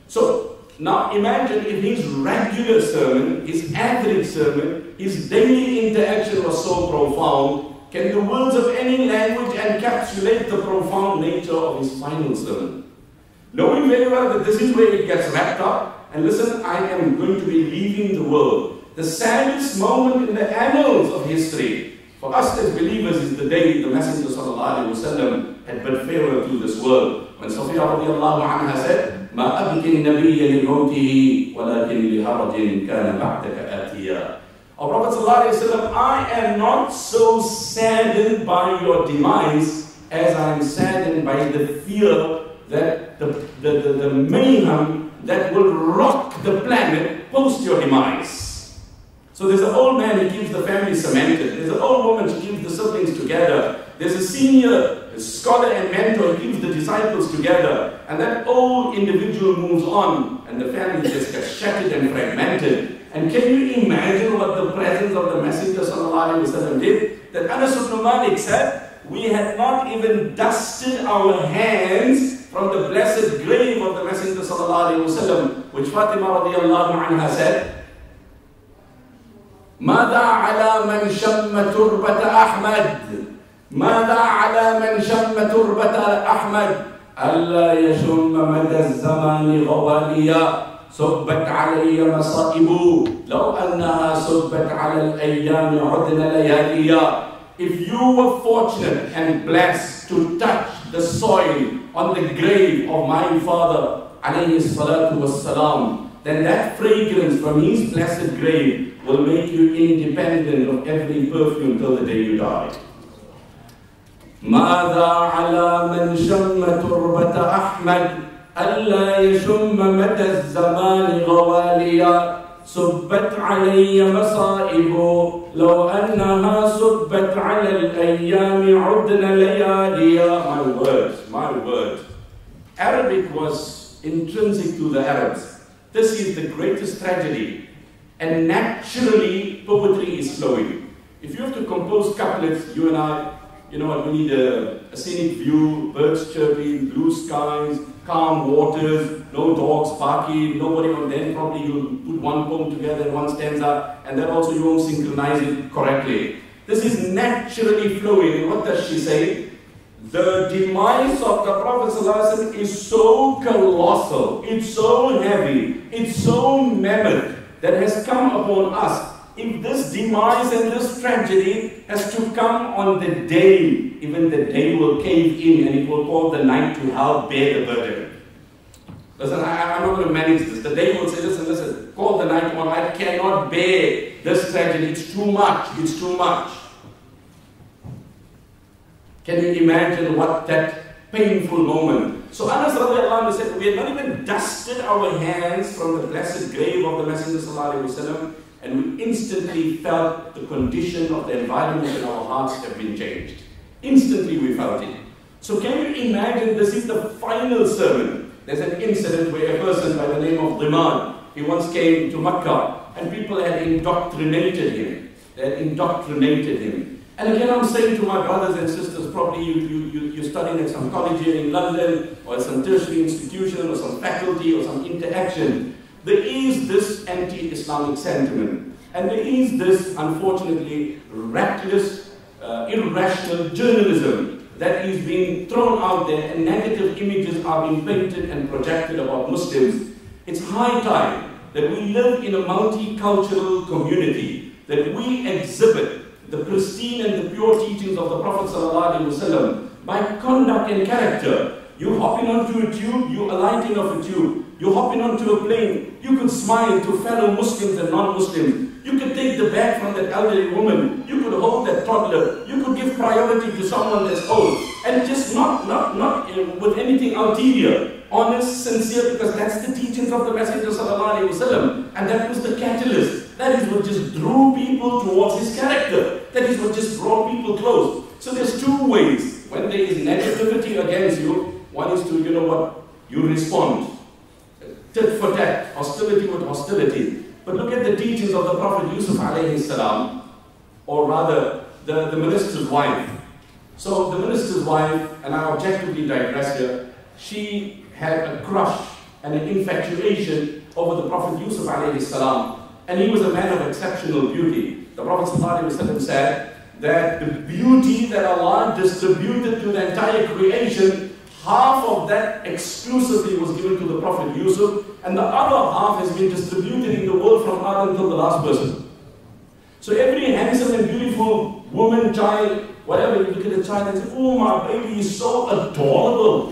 So now imagine if his regular sermon, his average sermon, his daily interaction was so profound, can the words of any language encapsulate the profound nature of his final sermon? Knowing very well that this is where it gets wrapped up, and listen, I am going to be leaving the world. The saddest moment in the annals of history for us as believers is the day the Messenger sallallahu alaihi wasallam had bid farewell to this world. When Safiya radiallahu anha said, "Ma abki an-nabiyya li mawtihi, walakin li harajin kana ba'daka atiya." Our Prophet sallallahu alaihi wasallam, I am not so saddened by your demise as I am saddened by the fear that the, the, the, the mayhem that will rock the planet post your demise. So there's an old man who keeps the family cemented. There's an old woman who keeps the siblings together. There's a senior scholar and mentor who keeps the disciples together. And that old individual moves on, and the family just gets shattered and fragmented. And can you imagine what the presence of the Messenger Sallallahu Alaihi Wasallam did? That Anas ibn Malik said, we had not even dusted our hands from the blessed grave of the Messenger Sallallahu Alaihi Wasallam, which Fatima radiallahu anha said, ماذا على من شم تربة أحمد ماذا على من شم تربة أحمد ألا يشم مدى الزمان غواليا صبت علي مصائب لو أنها صبت على الأيام عدن لياليا. If you were fortunate and blessed to touch the soil on the grave of my father alayhi salatu wassalam, then that fragrance from his blessed grave will make you independent of every perfume till the day you die. ماذا على من شم تربة أحمد ألا يشم مدى الزمان غواليا صبت علي مصائب لو أنها صبت على الأيام عدن لياليا. My words, my words. Arabic was intrinsic to the Arabs. This is the greatest tragedy. And naturally, poetry is flowing. If you have to compose couplets, you and I, you know what, we need a, a scenic view, birds chirping, blue skies, calm waters, no dogs barking, nobody on then probably you'll put one poem together, one stanza, and then also you won't synchronize it correctly. This is naturally flowing. And what does she say? The demise of the Prophet ﷺ is so colossal, it's so heavy, it's so mammoth, that has come upon us. If this demise and this tragedy has to come on the day, even the day will cave in and it will call the night to help bear the burden. Listen, I, I'm not going to manage this. The day will say, listen, listen, call the night on, I cannot bear this tragedy, it's too much, it's too much. Can you imagine what that painful moment? So Anas radiallahu anhu said, we had not even dusted our hands from the blessed grave of the Messenger sallallahu alaihi wasallam, and we instantly felt the condition of the environment in our hearts have been changed. Instantly we felt it. So can you imagine, this is the final sermon. There's an incident where a person by the name of Diman, he once came to Makkah and people had indoctrinated him. They had indoctrinated him. And again, I'm saying to my brothers and sisters, probably you, you, you, you're studying at some college here in London, or at some tertiary institution, or some faculty, or some interaction. There is this anti-Islamic sentiment. And there is this, unfortunately, reckless, uh, irrational journalism that is being thrown out there, and negative images are being painted and projected about Muslims. It's high time that we live in a multicultural community, that we exhibit the pristine and the pure teachings of the Prophet ﷺ by conduct and character. You hopping onto a tube, you alighting off a tube. You hopping onto a plane, you could smile to fellow Muslims and non-Muslims. You could take the bag from that elderly woman. You could hold that toddler. You could give priority to someone that's old. And just not, not, not uh, with anything ulterior. Honest, sincere, because that's the teachings of the Messenger ﷺ. And that was the catalyst. That is what just drew people towards his character. That is what just brought people close. So there's two ways. When there is negativity against you, one is to, you know what, you respond. Tit for tat, hostility with hostility. But look at the teachings of the Prophet Yusuf alayhi salam, or rather, the, the minister's wife. So the minister's wife, and I objectively digress here, she had a crush and an infatuation over the Prophet Yusuf alayhi salam. And he was a man of exceptional beauty. The Prophet ﷺ said that the beauty that Allah distributed to the entire creation, half of that exclusively was given to the Prophet Yusuf, and the other half has been distributed in the world from Adam until the last person. So every handsome and beautiful woman, child, whatever, you look at the child and say, oh, my baby is so adorable.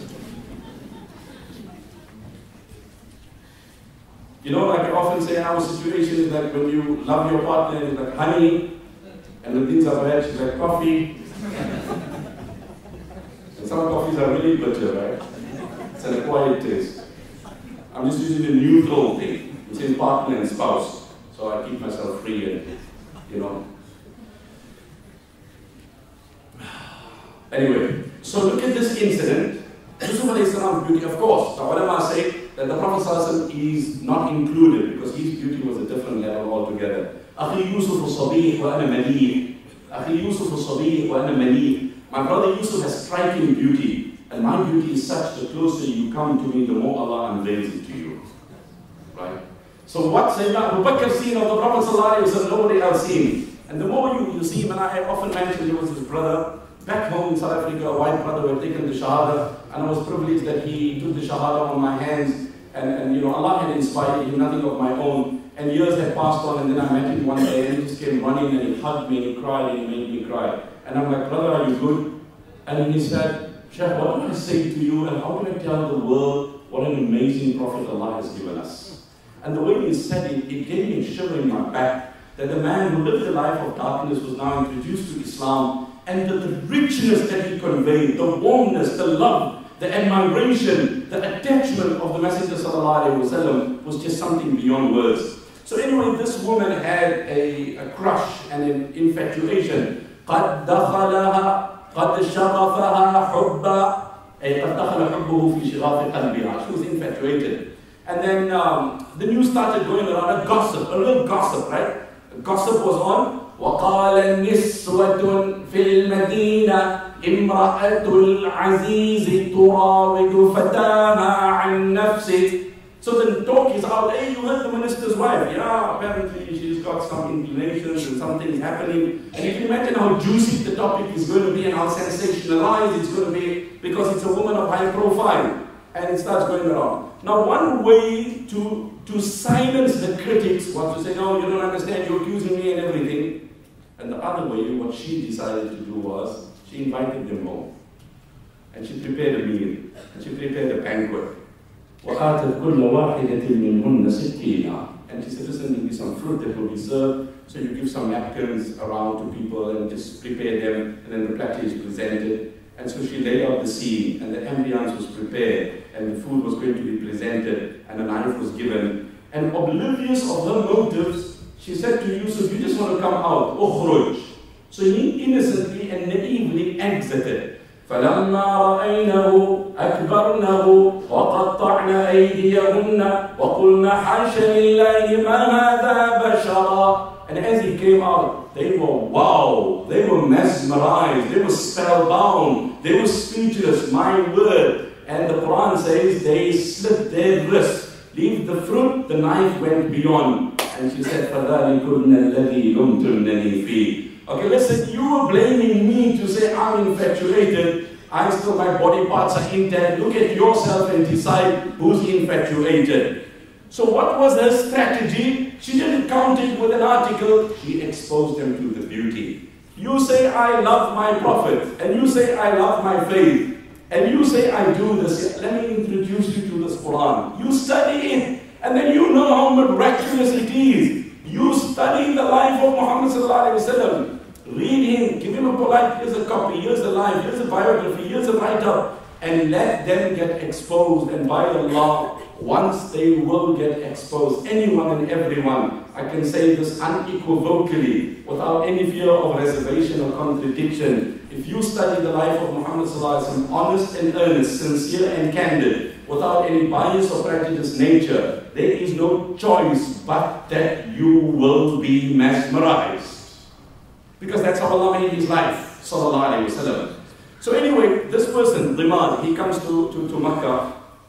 You know, like I often say, our situation is like when you love your partner, it's like honey, and when things are bad, she's like coffee. And some coffees are really bitter, right? It's an acquired taste. I'm just using the neutral thing. It says partner and spouse. So I keep myself free and, you know. Anyway, so look at this incident. Yusuf alayhi salam's beauty, of course. The ulama say that the Prophet ﷺ is not included because his beauty was a different level altogether. أخي يوسف الصبيح وأنا مليح. أخي يوسف الصبيح وأنا مليح. My brother Yusuf has striking beauty, and my beauty is such that the closer you come to me, the more Allah unveils it to you. Right? So what Sayyidina Abu Bakr seen of the Prophet ﷺ, nobody else seen. And the more you, you see him, and I have often mentioned he was his brother, back home in South Africa, a white brother who had taken the Shahada, and I was privileged that he took the Shahada on my hands, and, and you know, Allah had inspired him, nothing of my own. And years had passed on, and then I met him one day, and he just came running, and he hugged me, and he cried, and he made me cry. And I'm like, brother, are you good? And he said, Sheikh, what do I say to you, and how can I tell the world what an amazing Prophet Allah has given us? And the way he said it, it gave me a shiver in my back, that the man who lived a life of darkness was now introduced to Islam, and the, the richness that he conveyed, the warmness, the love, the admiration, the attachment of the Messenger ﷺ was just something beyond words. So anyway, this woman had a, a crush and an infatuation. قَدْ دَخَلَهَا قَدْ شَغَفَهَا حُبًّا أي قَدْ دَخَلَ حُبُّهُ فِي شِغَافِ قَلْبِهَا. She was infatuated. And then um, the news started going around, a gossip, a little gossip, right? The gossip was on. وقال النسوة في المدينة امرأة العزيز تراود فتاها عن نفسه. So the talk is out, hey, you heard the minister's wife. Yeah, apparently she's got some inclinations and something is happening. And you can imagine how juicy the topic is going to be and how sensationalized it's going to be because it's a woman of high profile. And it starts going around. Now one way to, to silence the critics was to say, no, you don't understand, you're accusing me and everything. And the other way, what she decided to do was, she invited them home. And she prepared a meal. And she prepared a banquet. وَآتَتْ كُلَّ وَاحِدَةٍ مِّنْهُنَّ سِكِّينًا. And she said, listen, there'll be some fruit that will be served. So you give some napkins around to people and just prepare them. And then the platter is presented. And so she laid out the scene. And the ambience was prepared. And the food was going to be presented. And a knife was given. And oblivious of her motives, she said to Yusuf, you just want to come out, ukhruj. So he innocently and naively exited. فَلَمَّا رَأَيْنَهُ أَكْبَرْنَهُ وَقَطَّعْنَ أَيْدِيَهُنَّ وَقُلْنَا حَاشَ لِلَّهِ مَا هَذَا بَشَرًا. And as he came out, they were wow, they were mesmerized, they were spellbound, they were speechless, my word. And the Quran says they slit their wrists. Leave the fruit, the knife went beyond. And she said, فَذَلِكُنَّ الَّذِي لُمْتُمْنَنِي فِيهِ. Okay, listen, you were blaming me to say I'm infatuated. I still, my body parts are intact. Look at yourself and decide who's infatuated. So what was her strategy? She didn't count it with an article. She exposed them to the beauty. You say, I love my prophet. And you say, I love my faith. And you say, I do this. Let me introduce you to this Quran. You study it. And then you know how miraculous it is. You study the life of Muhammad sallallahu alaihi wasallam. Read him, give him a polite, here's a copy, here's the life, here's a biography, here's a write-up. And let them get exposed. And by Allah, once they will get exposed, anyone and everyone, I can say this unequivocally, without any fear of reservation or contradiction. If you study the life of Muhammad sallallahu alaihi wasallam, honest and earnest, sincere and candid, without any bias or prejudice nature, there is no choice but that you will be mesmerized. Because that's how Allah made his life, sallallahu alaihi wasallam. So anyway, this person, Dimad, he comes to, to, to Makkah,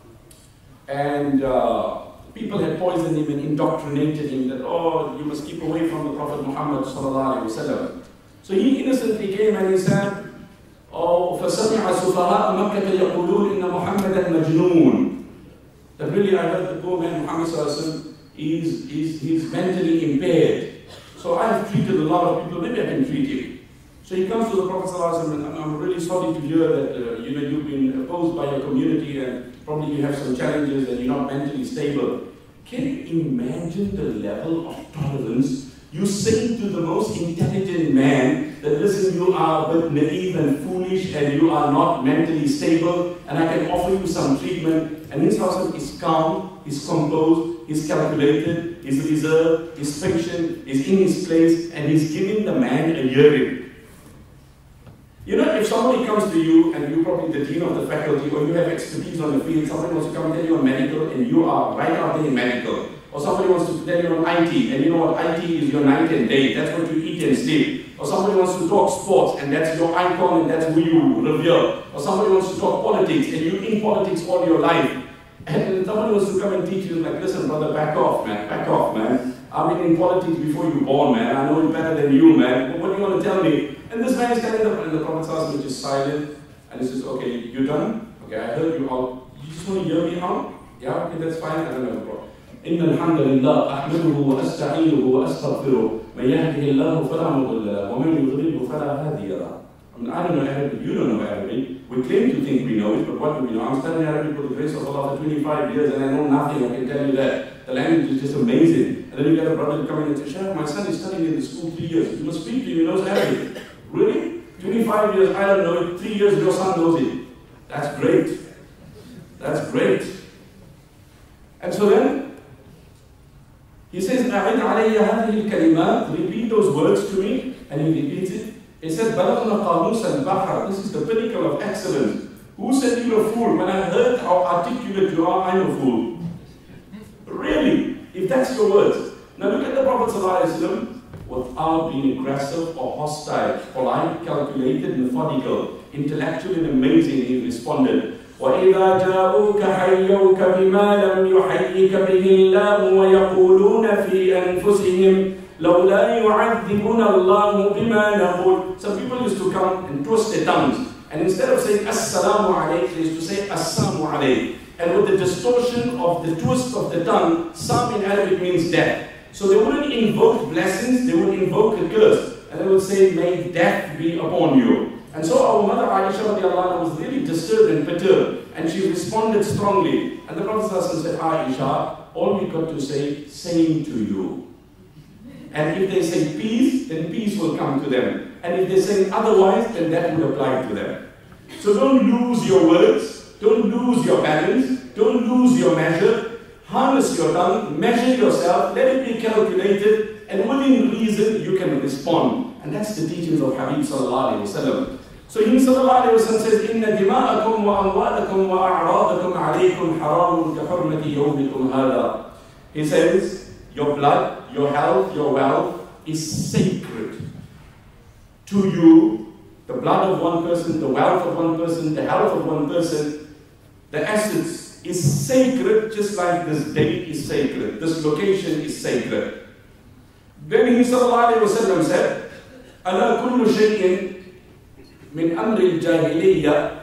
and uh, people had poisoned him and indoctrinated him that, oh, you must keep away from the Prophet Muhammad sallallahu alaihi wasallam. So he innocently came and he said, oh, فَسَمِعَ سُفَهَاءَ مَكَّةَ يَقُولُونَ إِنَّ مُحَمَّدًا مَجْنُونَ. That really I heard the poor man Muhammad sallallahu alaihi wasallam is, is, is mentally impaired. So I've treated a lot of people, maybe I can treat him. So he comes to the Prophet ﷺ, and I'm really sorry to hear that uh, you know, you've been opposed by your community and probably you have some challenges and you're not mentally stable. Can you imagine the level of tolerance? You say to the most intelligent man that, listen, you are a bit naive and foolish and you are not mentally stable and I can offer you some treatment. And his husband is calm he's composed, he's calculated, he's reserved, he's patient, he's in his place, and he's giving the man a hearing. You know, if somebody comes to you, and you're probably the dean of the faculty, or you have expertise on the field, somebody wants to come and tell you on medical, and you are right out there in medical, or somebody wants to tell you on I T, and you know what, I T is your night and day, that's what you eat and sleep. Or somebody wants to talk sports, and that's your icon, and that's who you revere. Or somebody wants to talk politics, and you're in politics all your life. And somebody wants to come and teach you, like, listen, brother, back off, man, back off, man. I've been in politics before you were born, man. I know it better than you, man. But what do you want to tell me? And this man is standing up, and the Prophet ﷺ is just silent, and he says, okay, you done? Okay, I heard you out. You just want to hear me out? Yeah, okay, that's fine. I don't have a problem. إن الحمد لله أحمده وأستعينه وأستغفره من يهده الله فلا مضل له ومن يضلله فلا هادي له. I mean, I don't know Arabic, you don't know Arabic. We claim to think we know it, but what do we know? I'm studying Arabic with the grace of Allah for twenty-five years, and I know nothing. I can tell you that. The language is just amazing. And then you get a brother to come in and say, Shaykh, my son is studying in the school three years. You must speak to him, he knows Arabic. Really? twenty-five years, I don't know it. Three years, your son knows it. That's great. That's great. And so then, he says, أعد علي هذه الكلمات, repeat those words to me, and he repeats it. He said, بلغنا قاموس البحر, this is the pinnacle of excellence. Who said you're a fool? When I heard how articulate you are, I'm a fool. Really? If that's your words. Now look at the Prophet ﷺ, without being aggressive or hostile, polite, calculated, methodical, intellectual and amazing, he responded. وَإِذَا جَاءُوكَ حَيَّوْكَ بِمَا لَمْ يُحَيِّكَ بِهِ اللَّهُ وَيَقُولُونَ فِي أَنفُسِهِمْ لَوْلَا يُعَذِّبُنَا اللَّهُ بِمَا نَقُولُ. Some people used to come and twist their tongues, and instead of saying Assalamu alayk, they used to say Assalamu alayk. And with the distortion of the twist of the tongue, Sam in Arabic means death. So they wouldn't invoke blessings, they would invoke a curse. And they would say, may death be upon you. And so our mother Aisha radiallahu anha was really disturbed and perturbed, and she responded strongly. And the Prophet said, Aisha, all we got to say, same to you. And if they say peace, then peace will come to them. And if they say otherwise, then that would apply to them. So don't lose your words, don't lose your balance, don't lose your measure. Harness your tongue, measure yourself, let it be calculated, and within reason you can respond. And that's the teachings of Habib sallallahu alayhi wa sallam. So he sallallahu alayhi wa sallam says, إِنَّ دِمَاءَكُمْ وَأَمْوَالَكُمْ وَأَعْرَاضَكُمْ عَلَيْكُمْ حَرَامٌ كَحُرْمَةِ يَوْمِكُمْ هَذَا. He says, your blood, your health, your wealth is sacred to you. The blood of one person, the wealth of one person, the health of one person, the assets is sacred, just like this date is sacred, this location is sacred. Then he sallallahu alayhi wa sallam said, أَلَا كُلُّ شَيْءٍ من أمر الجاهلية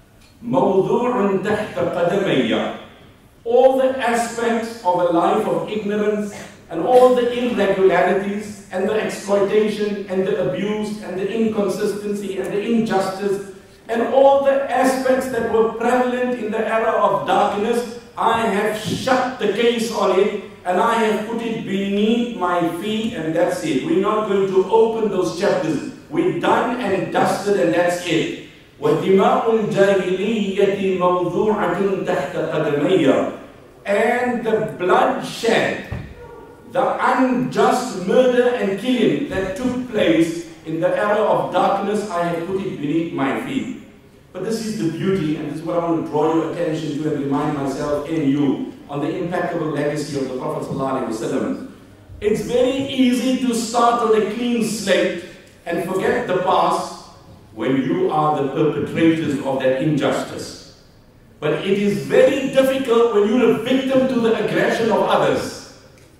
موضوع تحت قدمي. All the aspects of a life of ignorance and all the irregularities and the exploitation and the abuse and the inconsistency and the injustice and all the aspects that were prevalent in the era of darkness, I have shut the case on it and I have put it beneath my feet, and that's it. We're not going to open those chapters. We're done and dusted, and that's it. وَدِمَاءُ الْجَاهِلِيَّةِ مَوْضُوعَةٌ تَحْتَ قَدَمَيَّ. And the bloodshed, the unjust murder and killing that took place in the era of darkness, I have put it beneath my feet. But this is the beauty, and this is what I want to draw your attention to and remind myself and you on the impeccable legacy of the Prophet ﷺ. It's very easy to start on a clean slate and forget the past when you are the perpetrators of that injustice. But it is very difficult when you're a victim to the aggression of others.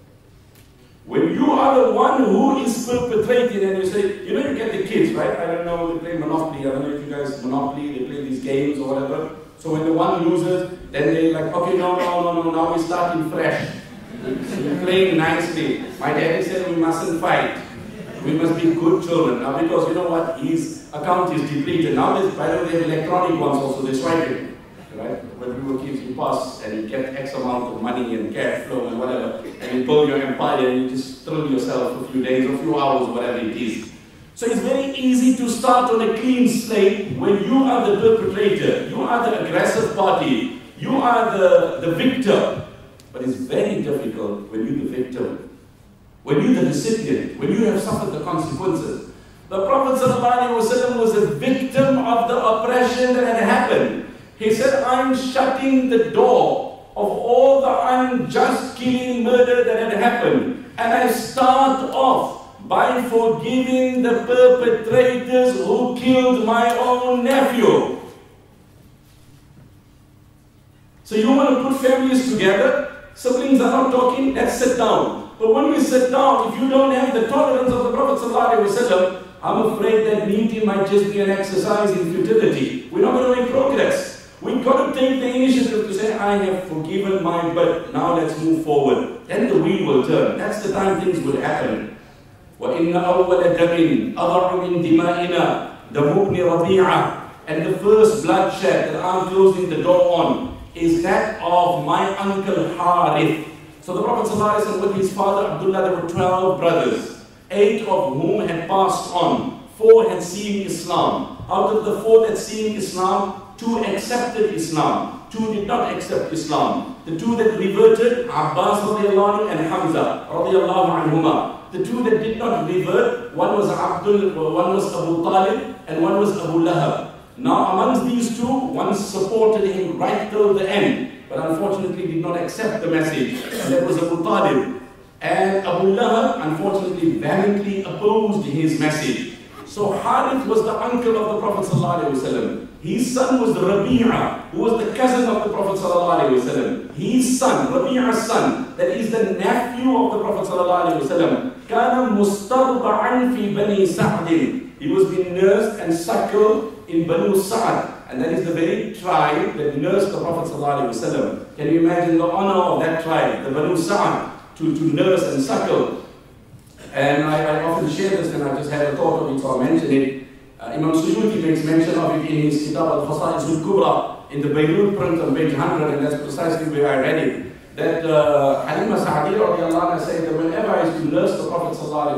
When you are the one who is perpetrating and you say, you know, you get the kids, right? I don't know, they play Monopoly. I don't know if you guys Monopoly, they play these games or whatever. So when the one loses, then they're like, okay, no, no, no, no, now we're starting fresh. We're playing nicely. My daddy said we mustn't fight. We must be good children. Now because you know what, his account is depleted. Now there's, by the way, they have electronic ones also, they swipe it. Right? When we were kids, you pass and you get X amount of money and cash flow and whatever, and you build your empire and you just thrill yourself for a few days or a few hours, whatever it is. So it's very easy to start on a clean slate when you are the perpetrator, you are the aggressive party, you are the, the victor. But it's very difficult when you're the victim, when you're the recipient, when you have suffered the consequences. The Prophet ﷺ was a victim of the oppression that had happened. He said, I'm shutting the door of all the unjust killing, murder that had happened. And I start off by forgiving the perpetrators who killed my own nephew. So you want to put families together? Siblings are not talking, let's sit down. But when we sit down, if you don't have the tolerance of the Prophet ﷺ, I'm afraid that meeting might just be an exercise in futility. We're not going to make progress. We've got to take the initiative to say, I have forgiven my but now let's move forward. Then the wheel will turn. That's the time things will happen. وَإِنَّ أَوَّلَ دَمٍ أَضَعُ مِنْ دِمَائِنَا دَمُ بْنِ رَبِيعَةٍ. And the first bloodshed that I'm closing the door on is that of my uncle Harith. So the Prophet ﷺ with his father Abdullah, there were twelve brothers, eight of whom had passed on. Four had seen Islam. Out of the four that seen Islam, two accepted Islam. Two did not accept Islam. The two that reverted, Abbas radiallahu anhu and Hamza radiallahu anhuma. The two that did not revert, one was Abdul, one was Abu Talib, and one was Abu Lahab. Now amongst these two, one supported him right till the end, but unfortunately did not accept the message. And that was Abu Talib. And Abu Lahab, unfortunately, valiantly opposed his message. So Harith was the uncle of the Prophet ﷺ. His son was Rabi'a, who was the cousin of the Prophet ﷺ. His son, Rabi'a's son, that is the nephew of the Prophet ﷺ. كان مسترضعا في بني سعد. He was being nursed and suckled in Banu Sa'd, and that is the very tribe that nursed the Prophet ﷺ. Can you imagine the honor of that tribe, the Banu Sa'd, to, to nurse and suckle? And I, I often share this, and I just had a thought of it, so I'll mention it. Uh, Imam Suyuti makes mention of it in his Kitab al-Khasa'is al-Kubra, in the Beirut print on page one hundred, and that's precisely where I read it. That uh, Halima Sa'di radiallahu anha said that whenever I used to nurse the Prophet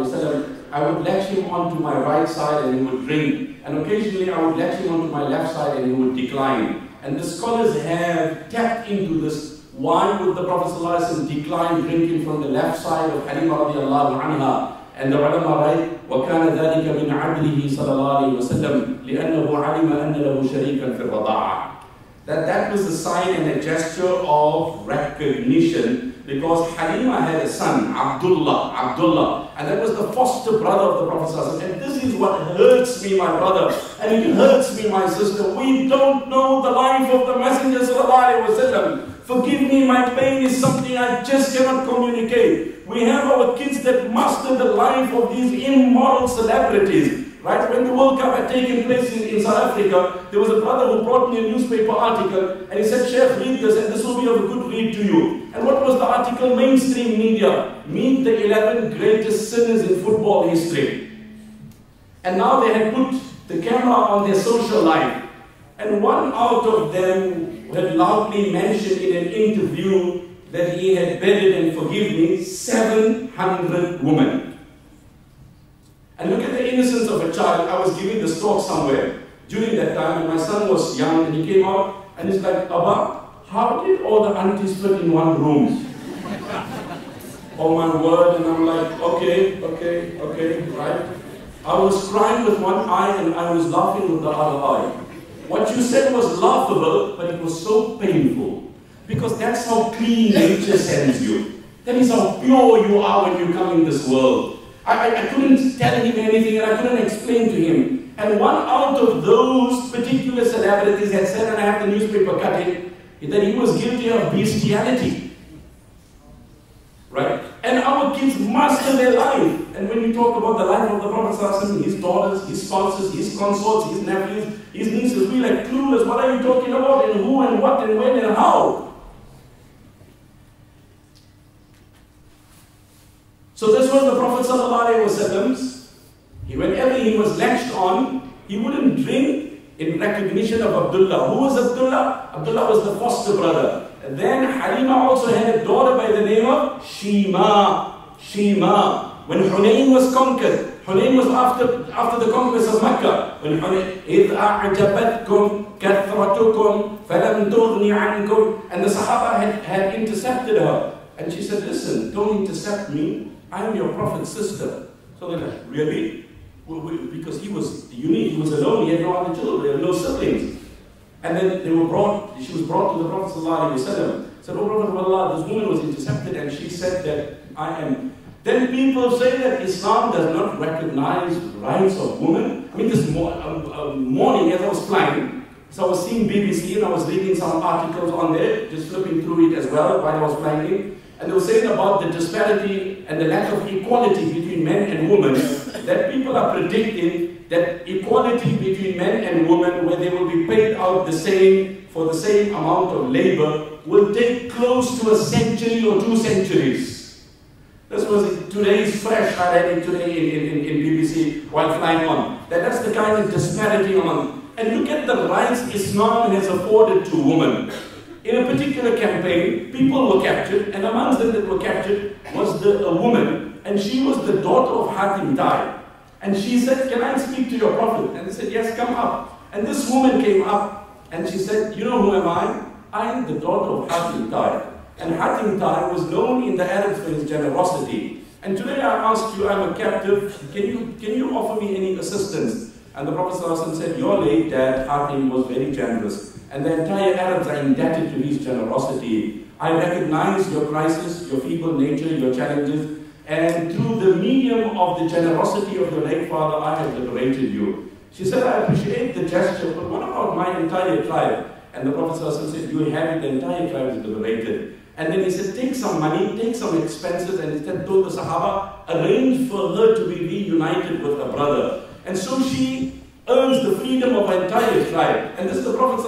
ﷺ, I would latch him onto my right side and he would drink. And occasionally I would latch him onto my left side and he would decline. And the scholars have tapped into this. Why would the Prophet ﷺ decline drinking from the left side of Halima radiallahu anha? And the ulama write, وَكَانَ ذَلِكَ مِنْ عَدْلِهِ صَلَى اللَّهُ عَلَيْهِ وَسَلَّمْ لِأَنَّهُ عَلِمَ أَنَّ لَهُ شَرِيكًا فِي الرَّضَاعَةِ. That that was a sign and a gesture of recognition, because Halima had a son, Abdullah, Abdullah, and that was the foster brother of the Prophet ﷺ. And this is what hurts me, my brother, and it hurts me, my sister. We don't know the life of the Messenger ﷺ. Forgive me, my pain is something I just cannot communicate. We have our kids that master the life of these immoral celebrities. Right? When the World Cup had taken place in, in South Africa, there was a brother who brought me a newspaper article, and he said, Sheikh, read this, and this will be of a good read to you. And what was the article? Mainstream media. Meet the eleven greatest sinners in football history. And now they had put the camera on their social life. And one out of them had loudly mentioned in an interview that he had bedded, and forgive me, seven hundred women. And look at the innocence of a child. I was giving this talk somewhere during that time, and my son was young, and he came out, and he's like, Abba, how did all the aunties fit in one room? Oh my word, and I'm like, okay, okay, okay, right? I was crying with one eye, and I was laughing with the other eye. What you said was laughable, but it was so painful. Because that's how clean nature sends you. That is how pure you are when you come in this world. I, I, I couldn't tell him anything, and I couldn't explain to him. And one out of those particular celebrities had said, and I have the newspaper cutting, that he was guilty of bestiality. Right? And our kids master their life. And when we talk about the life of the Prophet ﷺ, his daughters, his spouses, his consorts, his nephews, his nieces, we like clueless. What are you talking about? And who and what and when and how? So this was the Prophet ﷺ. He, whenever he was latched on, he wouldn't drink in recognition of Abdullah. Who was Abdullah? Abdullah was the foster brother. And then Halima also had a daughter by the name of Shima. Shima. When Hunayn was conquered, Hunayn was after after the conquest of Mecca, when إِذْ أَعْجَبَتْكُمْ كَثْرَتُكُمْ فَلَمْ تُغْنِ عَنْكُمْ, and the Sahaba had, had intercepted her. And she said, listen, don't intercept me. I am your Prophet's sister. So they're like, really? Well, we, because he was unique, he was alone, he had no other children, he had no siblings. And then they were brought, she was brought to the Prophet ﷺ. Said, oh Prophet of Allah, this woman was intercepted and she said that I am. Then people say that Islam does not recognize rights of women. I mean, this mo uh, uh, morning as I was flying, so I was seeing B B C and I was reading some articles on there, just flipping through it as well while I was flying. And they were saying about the disparity and the lack of equality between men and women, that people are predicting that equality between men and women, where they will be paid out the same for the same amount of labor, will take close to a century or two centuries. This was today's fresh highlighting today in, in, in B B C while flying on. That that's the kind of disparity among. And look at the rights Islam has afforded to women. In a particular campaign, people were captured, and amongst them that were captured was the, a woman, and she was the daughter of Hatim Ta'i. And she said, can I speak to your Prophet? And he said, yes, come up. And this woman came up, and she said, you know who am I? I am the daughter of Hatim Ta'i. And Hatim Ta'i was known in the Arabs for his generosity. And today I ask you, I'm a captive, can you, can you offer me any assistance? And the Prophet ﷺ said, your late dad, Hatim, was very generous. And the entire Arabs are indebted to his generosity. I recognize your crisis, your feeble nature, your challenges, and through the medium of the generosity of your late father, I have liberated you. She said, I appreciate the gesture, but what about my entire tribe? And the Prophet ﷺ said, you have it, the entire tribe is liberated. And then he said, take some money, take some expenses, and instead told the Sahaba, arrange for her to be reunited with her brother. And so she earns the freedom of her entire tribe. And this is the Prophet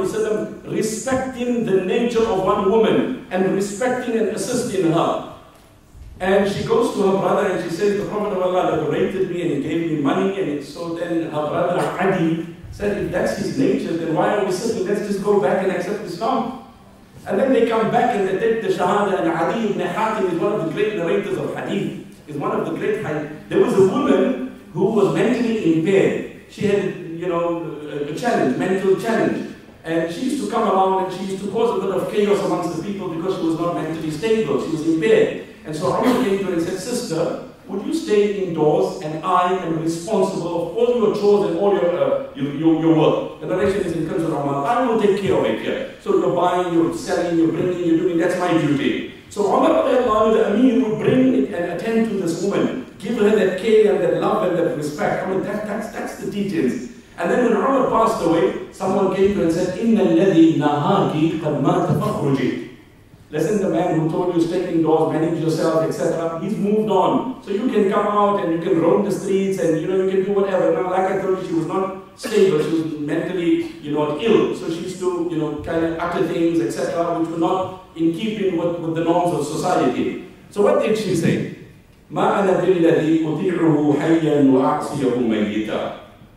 ﷺ respecting the nature of one woman and respecting and assisting her. And she goes to her brother and she says, the Prophet of Allah liberated me and he gave me money. And so then her brother Adi said, if that's his nature, then why are we sitting? Let's just go back and accept Islam. And then they come back and they take the Shahada, and Adi ibn Hatim is one of the great narrators of Hadith. Is one of the great Hadith. There was a woman who was mentally impaired. She had, you know, a challenge, mental challenge. And she used to come around and she used to cause a bit of chaos amongst the people because she was not mentally stable, she was impaired. And so Umar came to her and said, sister, would you stay indoors and I am responsible of all your chores and all your, uh, your, your, your work. The narration is in terms of Umar. I will take care of it here. So you're buying, you're selling, you're bringing, you're doing, that's my duty. So Umar, the Amir, would bring it and attend to this woman. Give her that care and that love and that respect. I mean, that, that's, that's the details. And then when Umar passed away, someone came to her and said, Inna alladhi nahaki qad mata fakhruji. Listen, the man who told you stay indoors, manage yourself, et cetera, he's moved on. So you can come out and you can roam the streets and you know you can do whatever. Now, like I told you, she was not stable, she was mentally, you know, ill. So she used to, you know, kind of utter things, et cetera, which were not in keeping with, with the norms of society. So what did she say? ما أنا بالذي أطيعه حيا وأعصيه ميتا.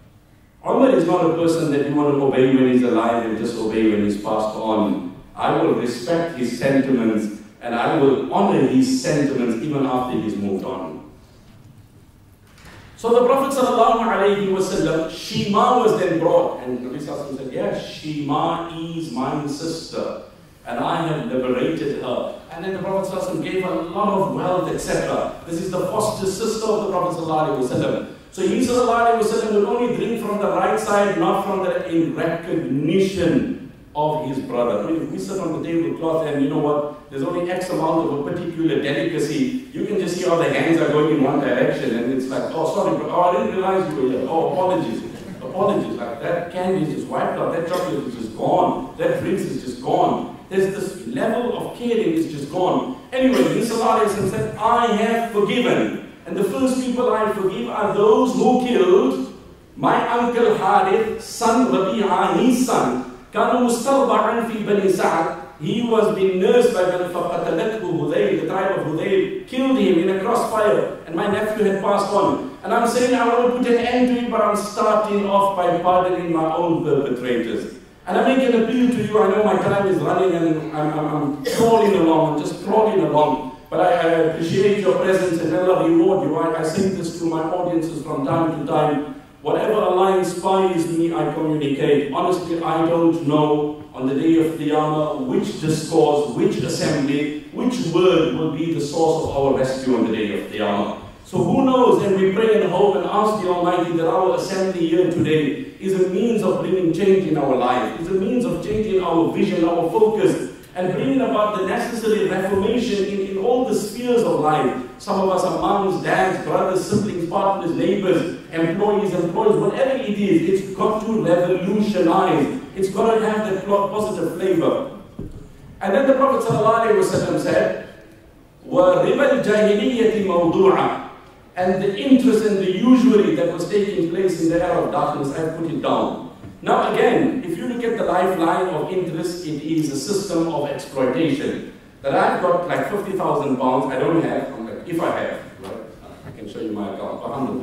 Umar is not a person that you want to obey when he's alive and disobey when he's passed on. I will respect his sentiments and I will honor his sentiments even after he's moved on. So the Prophet ﷺ, Shima was then brought, and Nabi Sallallahu said, yes, Shima is my sister, and I have liberated her. And then the Prophet ﷺ gave her a lot of wealth, et cetera. This is the foster sister of the Prophet ﷺ. So he ﷺ will only drink from the right side, not from the in recognition of his brother. I mean, if we sit on the tablecloth and you know what, there's only X amount of a particular delicacy, you can just see how the hands are going in one direction and it's like, oh sorry, bro. Oh, I didn't realize you were here. Oh, apologies. Apologies. Like that candy is just wiped out, that chocolate is just gone, that drinks is just gone. There's this level of caring is just gone. Anyway, Nabi said, I have forgiven. And the first people I forgive are those who killed my uncle Harith, son Rabi'a, his son. كانوا مسترضعا في بني سعد. He was being nursed by Bani فقتلته هذيل, the tribe of Hudayl, killed him in a crossfire, and my nephew had passed on. And I'm saying I want to put an end to it, but I'm starting off by pardoning my own perpetrators. And I make an appeal to you. I know my time is running and I'm, I'm, I'm crawling along, I'm just crawling along. But But I, I appreciate your presence and Allah reward you. I, I say this to my audiences from time to time. Whatever Allah inspires me, I communicate. Honestly, I don't know on the day of Qiyamah which discourse, which assembly, which word will be the source of our rescue on the day of Qiyamah. So who knows, and we pray and hope and ask the Almighty that our assembly here today is a means of bringing change in our life, is a means of changing our vision, our focus, and bringing about the necessary reformation in, in all the spheres of life. Some of us are moms, dads, brothers, siblings, partners, neighbors, employees, employees, whatever it is, it's got to revolutionize. It's got to have that positive flavor. And then the Prophet ﷺ said, وَرِبَ الْجَاهِلِيَّةِ مَوْضُوعًا. And the interest and the usury that was taking place in the era of darkness, I put it down. Now again, if you look at the lifeline of interest, it is a system of exploitation. That I've got like fifty thousand pounds, I don't have, if I have, right? I can show you my account,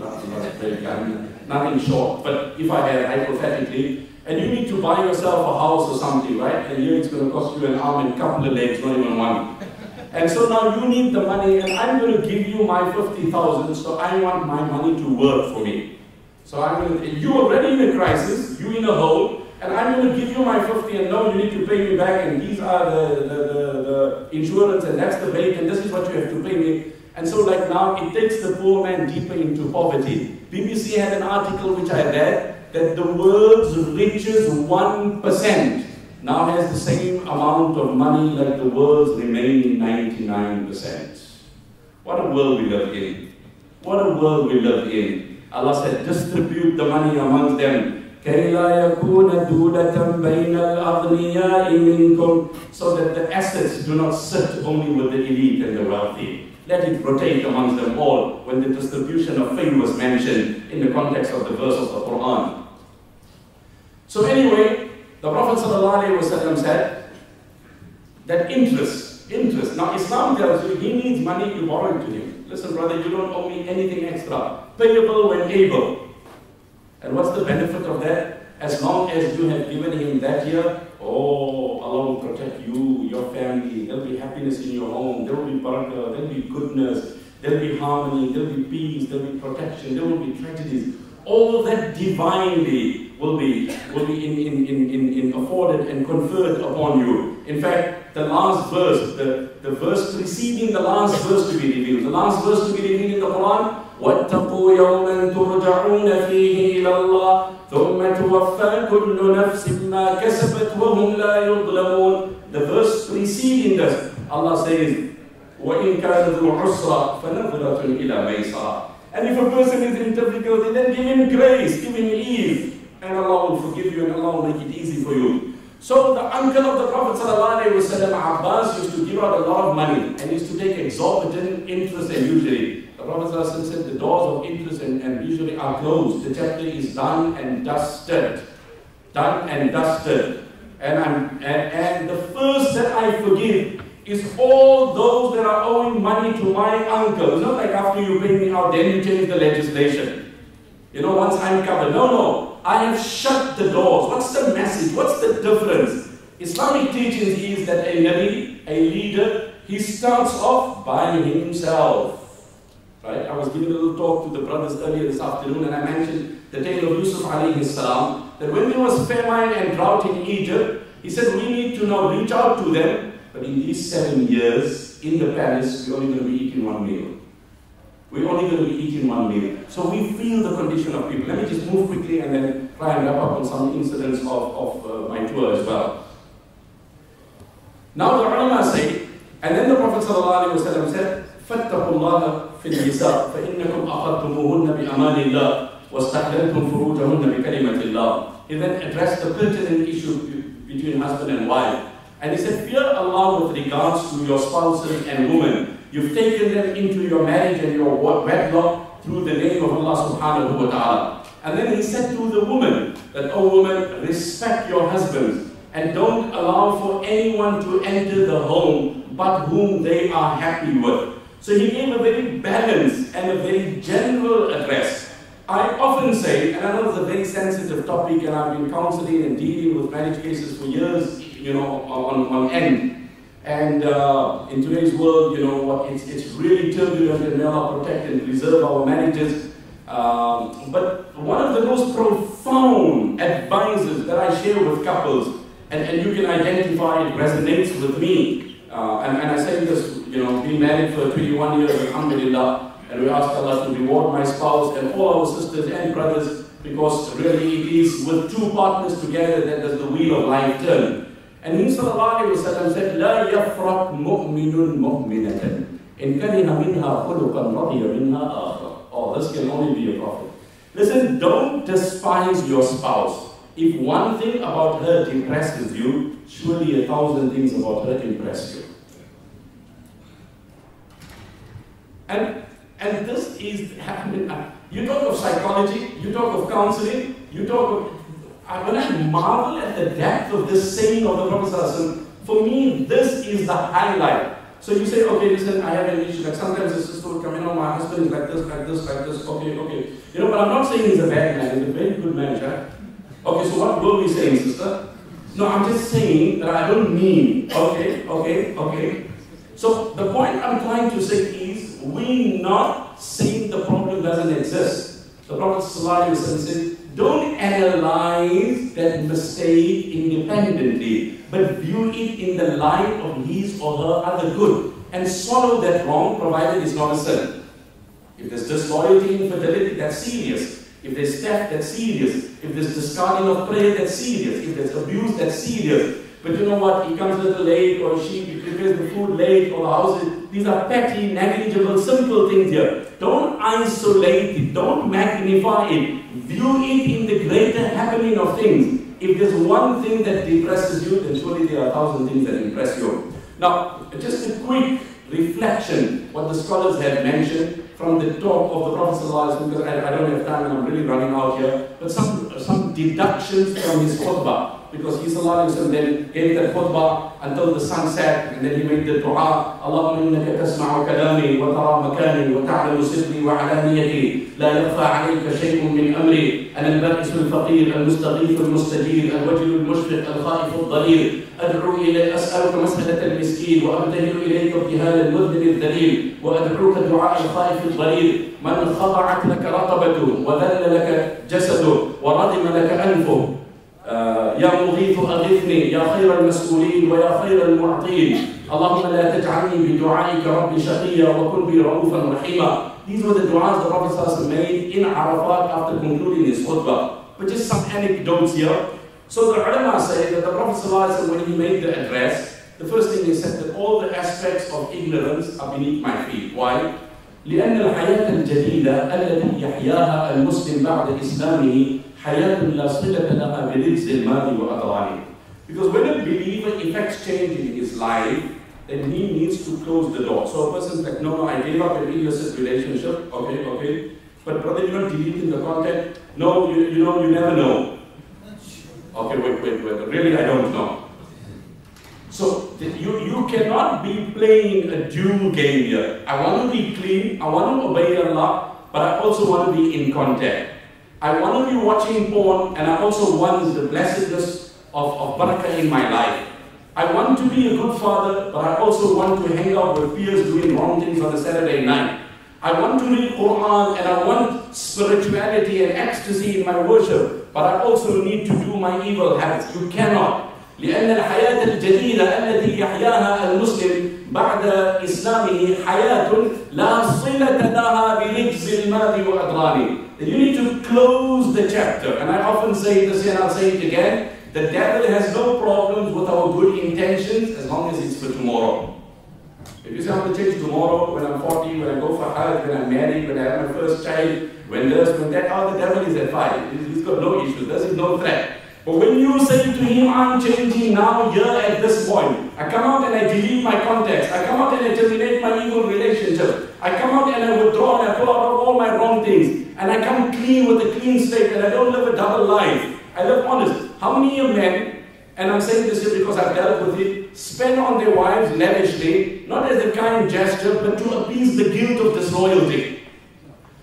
nothing short, but if I have, hypothetically, and you need to buy yourself a house or something, right? And here it's going to cost you an arm and a couple of legs, not even one. And so now you need the money, and I'm going to give you my fifty thousand, so I want my money to work for me. So I'm going to, you're already in a crisis, you're in a hole, and I'm going to give you my fifty, and no, you need to pay me back, and these are the, the, the, the insurance, and that's the rate, and this is what you have to pay me. And so like now, it takes the poor man deeper into poverty. B B C had an article which I read, that the world's richest one percent now has the same amount of money like the world's remaining ninety-nine percent. What a world we live in. What a world we live in. Allah said, distribute the money amongst them. كَيْ لَا يَكُونَ دُولَةً بَيْنَ الْأَغْنِيَاءِ مِنْكُمْ. So that the assets do not sit only with the elite and the wealthy. Let it rotate amongst them all when the distribution of fame was mentioned in the context of the verse of the Quran. So anyway, the Prophet ﷺ said that interest, interest. Now Islam tells you he needs money, you borrow it to him. Listen brother, you don't owe me anything extra. Payable when able. And what's the benefit of that? As long as you have given him that year, oh, Allah will protect you, your family, there'll be happiness in your home, there will be barakah, there'll be goodness, there'll be harmony, there'll be peace, there'll be protection, there will be tragedies. All that divinely will be, will be in, in, in, in, in afforded and conferred upon you. In fact, the last verse, the, the verse preceding the last verse to be revealed, the last verse to be revealed in the Quran, وَاتَّقُوا يَوْمًا تُرْجَعُونَ فِيهِ إِلَى اللَّهِ ثُمَّ تُوَفَّى كُلُّ نَفْسٍ مَا كَسَبَتْ وَهُمْ لَا يُظْلَمُونَ. The verse preceding this, Allah says, وَإِنْ كَانَ ذُو عُسْرَةٍ فَنَظِرَةٌ إِلَى مَيْسَرَةٍ. And if a person is in difficulty, then give him grace, give him ease, and Allah will forgive you and Allah will make it easy for you. So the uncle of the Prophet ﷺ, Abbas, used to give out a lot of money and used to take exorbitant interest and usury. The Prophet ﷺ said the doors of interest and, and usury are closed. The chapter is done and dusted. Done and dusted. And, I'm, and, and the first that I forgive is all those that are owing money to my uncle. It's not like after you pay me out, then you change the legislation. You know, once I'm covered. No, no. I have shut the doors. What's the message? What's the difference? Islamic teachings is that a Nabi, a leader, he starts off by himself. Right? I was giving a little talk to the brothers earlier this afternoon, and I mentioned the tale of Yusuf alayhi salam, that when there was famine and drought in Egypt, he said we need to now reach out to them. But in these seven years, in the palace, we're only going to be eating one meal. We're only going to be eating one meal. So we feel the condition of people. Let me just move quickly and then try and wrap up on some incidents of, of uh, my tour as well. Now the ulama say, and then the Prophet ﷺ said, فَاتَّقُوا اللَّهَ فِي النِّسَاءِ فَإِنَّكُمْ أَخَذْتُمُوهُنَّ بِأَمَانِ اللَّهِ وَاسْتَحْلَلْتُمْ فُرُوجَهُنَّ بِكَلِمَةِ اللَّهِ. He then addressed the pertinent issue between husband and wife. And he said, fear Allah with regards to your spouses and women. You've taken them into your marriage and your wedlock through the name of Allah subhanahu wa ta'ala. And then he said to the woman, that, oh woman, respect your husbands and don't allow for anyone to enter the home but whom they are happy with. So he gave a very balanced and a very general address. I often say, and I know it's a very sensitive topic and I've been counseling and dealing with marriage cases for years, you know, on, on end. And uh, in today's world, you know what, it's, it's really turbulent, and may Allah protect and preserve our marriages. Um, but one of the most profound advices that I share with couples, and, and you can identify it resonates with me, uh, and, and I say this, you know, being married for twenty-one years, alhamdulillah, and we ask Allah to reward my spouse and all our sisters and brothers, because really it is with two partners together that does the wheel of life turn. And He sallallahu alayhi wa sallam said, لا يفرق مؤمن مؤمنة إن كره منها خلقا رضي منها آخر. Oh, this can only be a prophet. Listen, don't despise your spouse. If one thing about her depresses you, surely a thousand things about her impress you. And, and this is happening. You talk of psychology, you talk of counseling, you talk of... When I marvel at the depth of this saying of the Prophet, for me, this is the highlight. So you say, okay, listen, I have an issue. Like sometimes the sister would come, you know, my husband is like this, like this, like this. Okay, okay. You know, but I'm not saying he's a bad man. He's a very good man, right? Okay, so what were we saying, sister? No, I'm just saying that I don't mean. Okay, okay, okay. So the point I'm trying to say is, we're not saying the problem doesn't exist. The Prophet ﷺ said, don't analyze that mistake independently, but view it in the light of his or her other good, and swallow that wrong, provided it's not a sin. If there's disloyalty, infidelity, that's serious. If there's theft, that's serious. If there's discarding of prayer, that's serious. If there's abuse, that's serious. But you know what? He comes a little late, or she prepares the food late, or the house is... These are petty, negligible, simple things here. Don't isolate it. Don't magnify it. View it in the greater happening of things. If there's one thing that depresses you, then surely there are a thousand things that impress you. Now, just a quick reflection, what the scholars have mentioned from the talk of the Prophet ﷺ, because I, I don't have time and I'm really running out here, but some, some deductions from his khutbah. Because he ﷺ then gave that khutbah until the sun set, and then he made the dua, Allahumma innaka tasma'u kalami wa tara makani wa ta'lamu sirri wa alaniyati la yakhfa alayka shay'un min amri ana al-ba'is al-faqir al-mustaghith al-mustajir al-wajil al-mushfiq al-khaif al-dhalir ad'u ila as'aluka mas'alat al-miskin wa abtahilu ilayka ibtihal al-mudhnin al-dhalil wa ad'uka du'a al-khaif al-dhalir man khada'at laka raqabatu wa dhalla laka jasadu wa radima laka anfuh يا مغيث أغثني يا خير المسؤولين ويا خير المعطين اللهم لا تجعلني بدعائك ربي شقيا وكن بي رؤوفا رحيما. These were the du'as the Prophet ﷺ made in Arafat after concluding his khutbah. But just some anecdotes here. So the ulama say that the Prophet ﷺ, when he made the address, the first thing he said that all the aspects of ignorance are beneath my feet. Why? لأن الحياة الجديدة التي يحياها المسلم بعد إسلامه حياة لا صلة لها برزق المال وأضراره. Because when a believer effects change in his life, then he needs to close the door. So a person's like, no, no, I gave up an illicit relationship. Okay, okay. But brother, you're not deleting the content. No, you, you know, you never know. Okay, wait, wait, wait. Really, I don't know. So you, you cannot be playing a dual game here. I want to be clean, I want to obey Allah, but I also want to be in contact. I want to be watching porn, and I also want the blessedness of, of barakah in my life. I want to be a good father, but I also want to hang out with peers doing wrong things on a Saturday night. I want to read Quran, and I want spirituality and ecstasy in my worship, but I also need to do my evil habits. You cannot. لأن الحياة الجديدة التي يحياها المسلم بعد إسلامه حياة لا صلة لها برزق المال وأضراره. You need to close the chapter. And I often say this and I'll say it again. The devil has no problems with our good intentions as long as it's for tomorrow. If you say I'm going to change tomorrow, when I'm forty, when I go for Hajj, when I'm married, when I have my first child, when this, when that, oh, the devil is at five. He's got no issues. This is no threat. But when you say to him, I'm changing now, here at this point, I come out and I delete my contacts, I come out and I terminate my evil relationship, I come out and I withdraw and I pull out of all my wrong things, and I come clean with a clean slate, and I don't live a double life. I live honest. How many of men, and I'm saying this here because I've dealt with it, spend on their wives lavishly, not as a kind gesture, but to appease the guilt of disloyalty.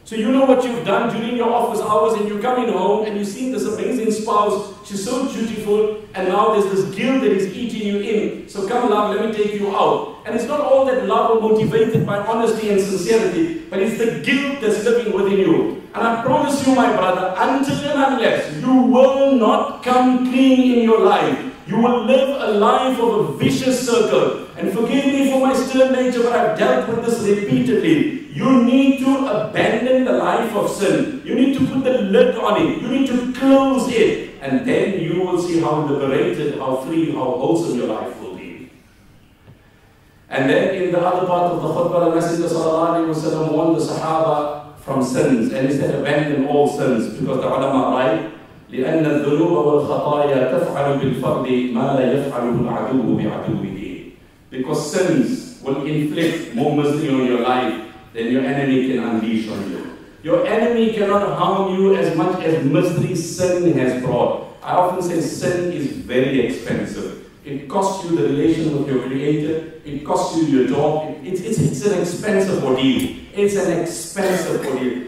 So you know what you've done during your office hours, and you're coming home and you see this amazing spouse, she's so beautiful, and now there's this guilt that is eating you in. So come love, let me take you out. And it's not all that love are motivated by honesty and sincerity, but it's the guilt that's living within you. And I promise you, my brother, until and unless you will not come clean in your life, you will live a life of a vicious circle. And forgive me for my stern nature, but I've dealt with this repeatedly. You need to abandon the life of sin. You need to put the lid on it. You need to close it. And then you will see how liberated, how free, how wholesome your life will be. And then in the other part of the khutbah, the Messenger sallallahu alayhi wa sallam warned the Sahaba from sins. And he said, abandon all sins. Because the ulama write, لأن الذنوب والخطايا تفعل بالفرد ما لا يفعله العدو بعدوه. Because sins will inflict more misery on your life than your enemy can unleash on you. Your enemy cannot harm you as much as misery sin has brought. I often say sin is very expensive. It costs you the relation with your Creator. It costs you your job. It's, it's, it's an expensive ordeal. It's an expensive ordeal.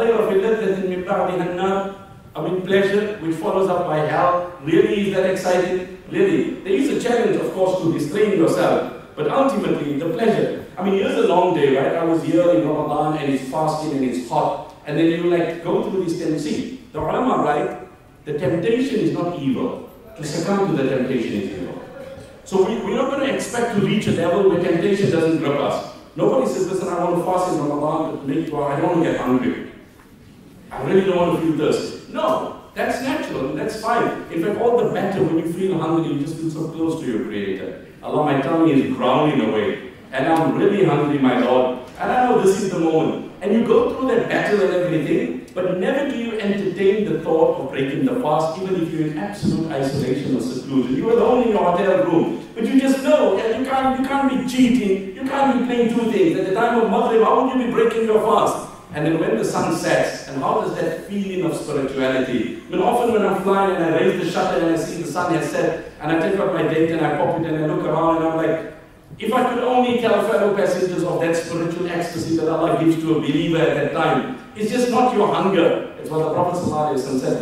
I mean, pleasure which follows up by hell. Really, is that exciting? Really. There is a challenge, of course, to restrain yourself. But ultimately, the pleasure. I mean, here's a long day, right? I was here in Ramadan and it's fasting and it's hot. And then you like go through this tendency. The ulama write, the temptation is not evil. To succumb to the temptation is evil. So we, we're not going to expect to reach a level where temptation doesn't grip us. Nobody says, listen, I want to fast in Ramadan, but make sure I don't want to get hungry. I really don't want to feel thirsty. No, that's natural and that's fine. In fact, all the better when you feel hungry, you just feel so close to your Creator. Allah, my tummy is growling away. And I'm really hungry, my Lord. And I know this is the moment. And you go through that battle and everything, but never do you entertain the thought of breaking the fast, even if you're in absolute isolation or seclusion. You're alone in your hotel room. But you just know that you can't, you can't be cheating. You can't be playing two things. At the time of Maghrib, how would you be breaking your fast? And then when the sun sets, and how does that feeling of spirituality? I mean, often when I'm flying and I raise the shutter and I see the sun has set, and I take out my data and I pop it and I look around and I'm like, if I could only tell fellow passengers of that spiritual ecstasy that Allah gives to a believer at that time, it's just not your hunger. It's what the Prophet ﷺ said,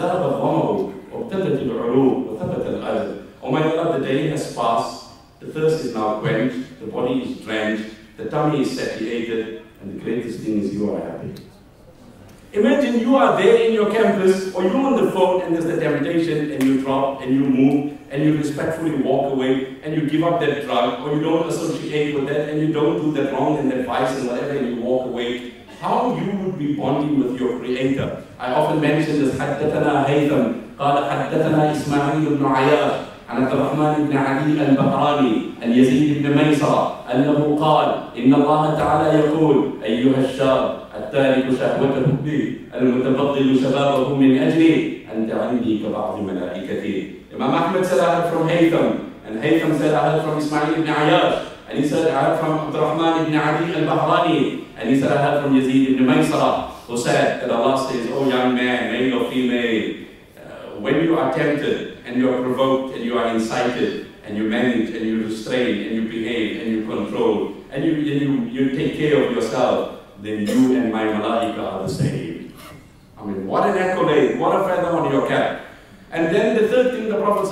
oh my God, the day has passed, the thirst is now quenched, the body is drenched, the tummy is satiated, and the greatest thing is you are happy. Imagine you are there in your campus, or you're on the phone and there's the temptation, and you drop, and you move, and you respectfully walk away, and you give up that drug, or you don't associate with that, and you don't do that wrong and that vice and whatever, and you walk away. How you would be bonding with your Creator. I often mention this, حدثنا هيثم قال حدثنا إسماعيل بن عياش عن عبد الرحمن بن علي البحراني عن يزيد بن ميسرة أنه قال إن الله تعالى يقول أيها الشاب التارك شهوته بي المتبطل شبابه من أجلي أنت عندي كبعض ملائكتي. Imam Ahmed said I heard from Haytham, and Haytham said I heard from Ismail ibn Ayyash, and he said I heard from Abd Rahman ibn Ali al-Bahrani, and he said I heard from Yazid ibn Maysara, who said that Allah says, oh young man, male or female, uh, when you are tempted and you are provoked and you are incited and you manage and you restrain and you behave and you control and you, and you, you take care of yourself, then you and my malaika are the same. I mean, what an accolade, what a feather on your cap. And then the third thing the Prophet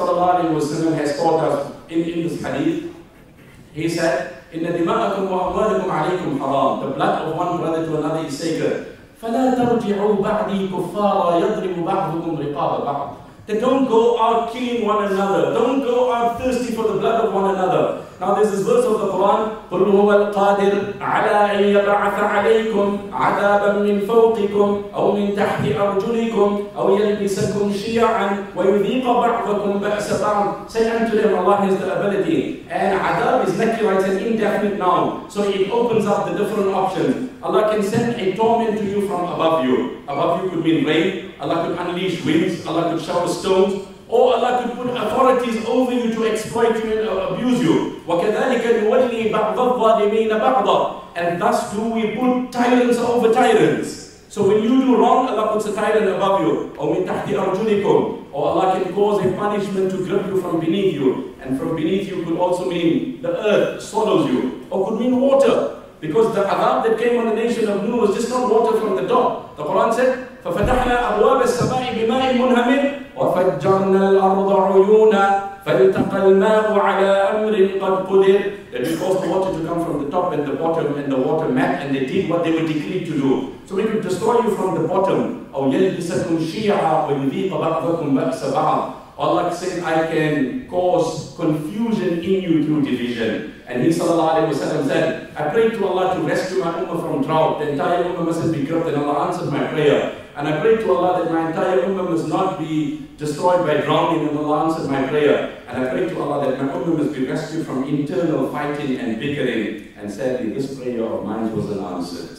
ﷺ has taught us in, in this hadith, he said, إِنَّ دِمَاءَكُمْ وَأَمْوَالَكُمْ عَلَيْكُمْ حَرَامٌ. The blood of one brother to another is sacred. فَلَا تَرْجِعُوا بَعْدِي كُفَّارًا يَضْرِبُ بَعْضُكُمْ رِقَابَ بَعْضٍ. That don't go out killing one another. Don't go out thirsty for the blood of one another. Now there's this verse of the Quran, قُلْ هُوَ الْقَادِرُ عَلَىٰ أَن يَبْعَثَ عَلَيْكُمْ عَذَابًا مِّن فَوْقِكُمْ أَوْ مِن تَحْتِ أَرْجُلِكُمْ أَوْ يَلْبِسَكُمْ شِيَعًا وَيُذِيقَ بَعْضَكُمْ بَأْسَ بَعْضٍ. Say unto them, Allah has the ability. And adab is nakira, it's an indefinite noun. So it opens up the different options. Allah can send a torment to you from above you. Above you could mean rain. Allah could unleash winds. Allah could shower stones. Or Allah could put authorities over you to exploit you and abuse you. وَكَذَلِكَ نُوَلِّي بَعْضَ الظَّالِمِينَ بَعْضًا. And thus do we put tyrants over tyrants. So when you do wrong, Allah puts a tyrant above you. Or مِن تَحْتِ أَرْجُلِكُمْ. Or Allah can cause a punishment to grip you from beneath you. And from beneath you could also mean the earth swallows you. Or could mean water. Because the adab that came on the nation of Nuh was just not water from the top. The Quran said, فَفَتَحْنَا أَبْوَابَ السَّمَاءِ بِمَاءٍ مُنْهَمِرٍ وَفَجَّرْنَا الْأَرْضَ عُيُونًا فَالْتَقَى الْمَاءُ عَلَىٰ أَمْرٍ قَدْ قُدِرٍ. That we caused the water to come from the top and the bottom, and the water met, and they did what they were decreed to do. So we could destroy you from the bottom. أَوْ يَلْبِسَكُمْ شِيَعًا وَيُذِيقَ بَعْضَكُمْ بَأْسَ بَعْضٍ. Allah said, I can cause confusion in you through division. And he sallallahu alayhi wa sallam said, I pray to Allah to rescue my ummah from drought. The entire ummah mustn't be gripped, and Allah answered my prayer. And I pray to Allah that my entire ummah must not be destroyed by drowning, and Allah answered my prayer. And I pray to Allah that my ummah must be rescued from internal fighting and bickering. And sadly, this prayer of mine wasn't answered.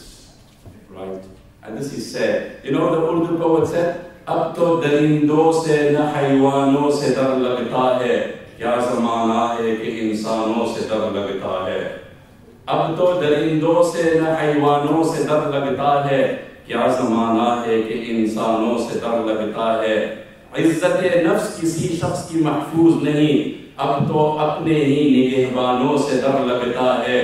Right? And this is said. You know the Urdu poet said, अब तो दरिंदों से न हैवानों से डर लगता है, क्या ज़माना है कि इंसानों से डर लगता है। अब तो दरिंदों से न हैवानों से डर लगता है, क्या ज़माना है कि इंसानों से डर लगता है। इज़्ज़त नफ्स किसी शख्स की महफूज नहीं, अब तो अपने ही निगहबानों से डर लगता है।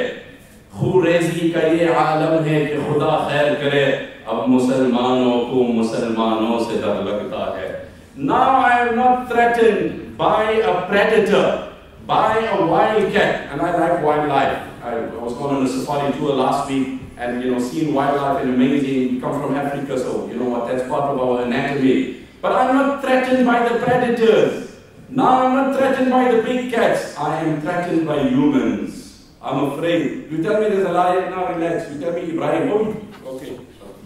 खुरेज़ी का ये आलम है कि खुदा खैर करे, अब मुसलमानों को मुसलमानों से डर लगता है। Now I am not threatened by a predator, by a wildcat, and I like wildlife. I was going on a safari tour last week, and you know, seeing wildlife is amazing. We come from Africa, so you know what, that's part of our anatomy. But I'm not threatened by the predators. Now I'm not threatened by the big cats. I am threatened by humans. I'm afraid. You tell me there's a lion, now relax. You tell me Ibrahim, oh, okay.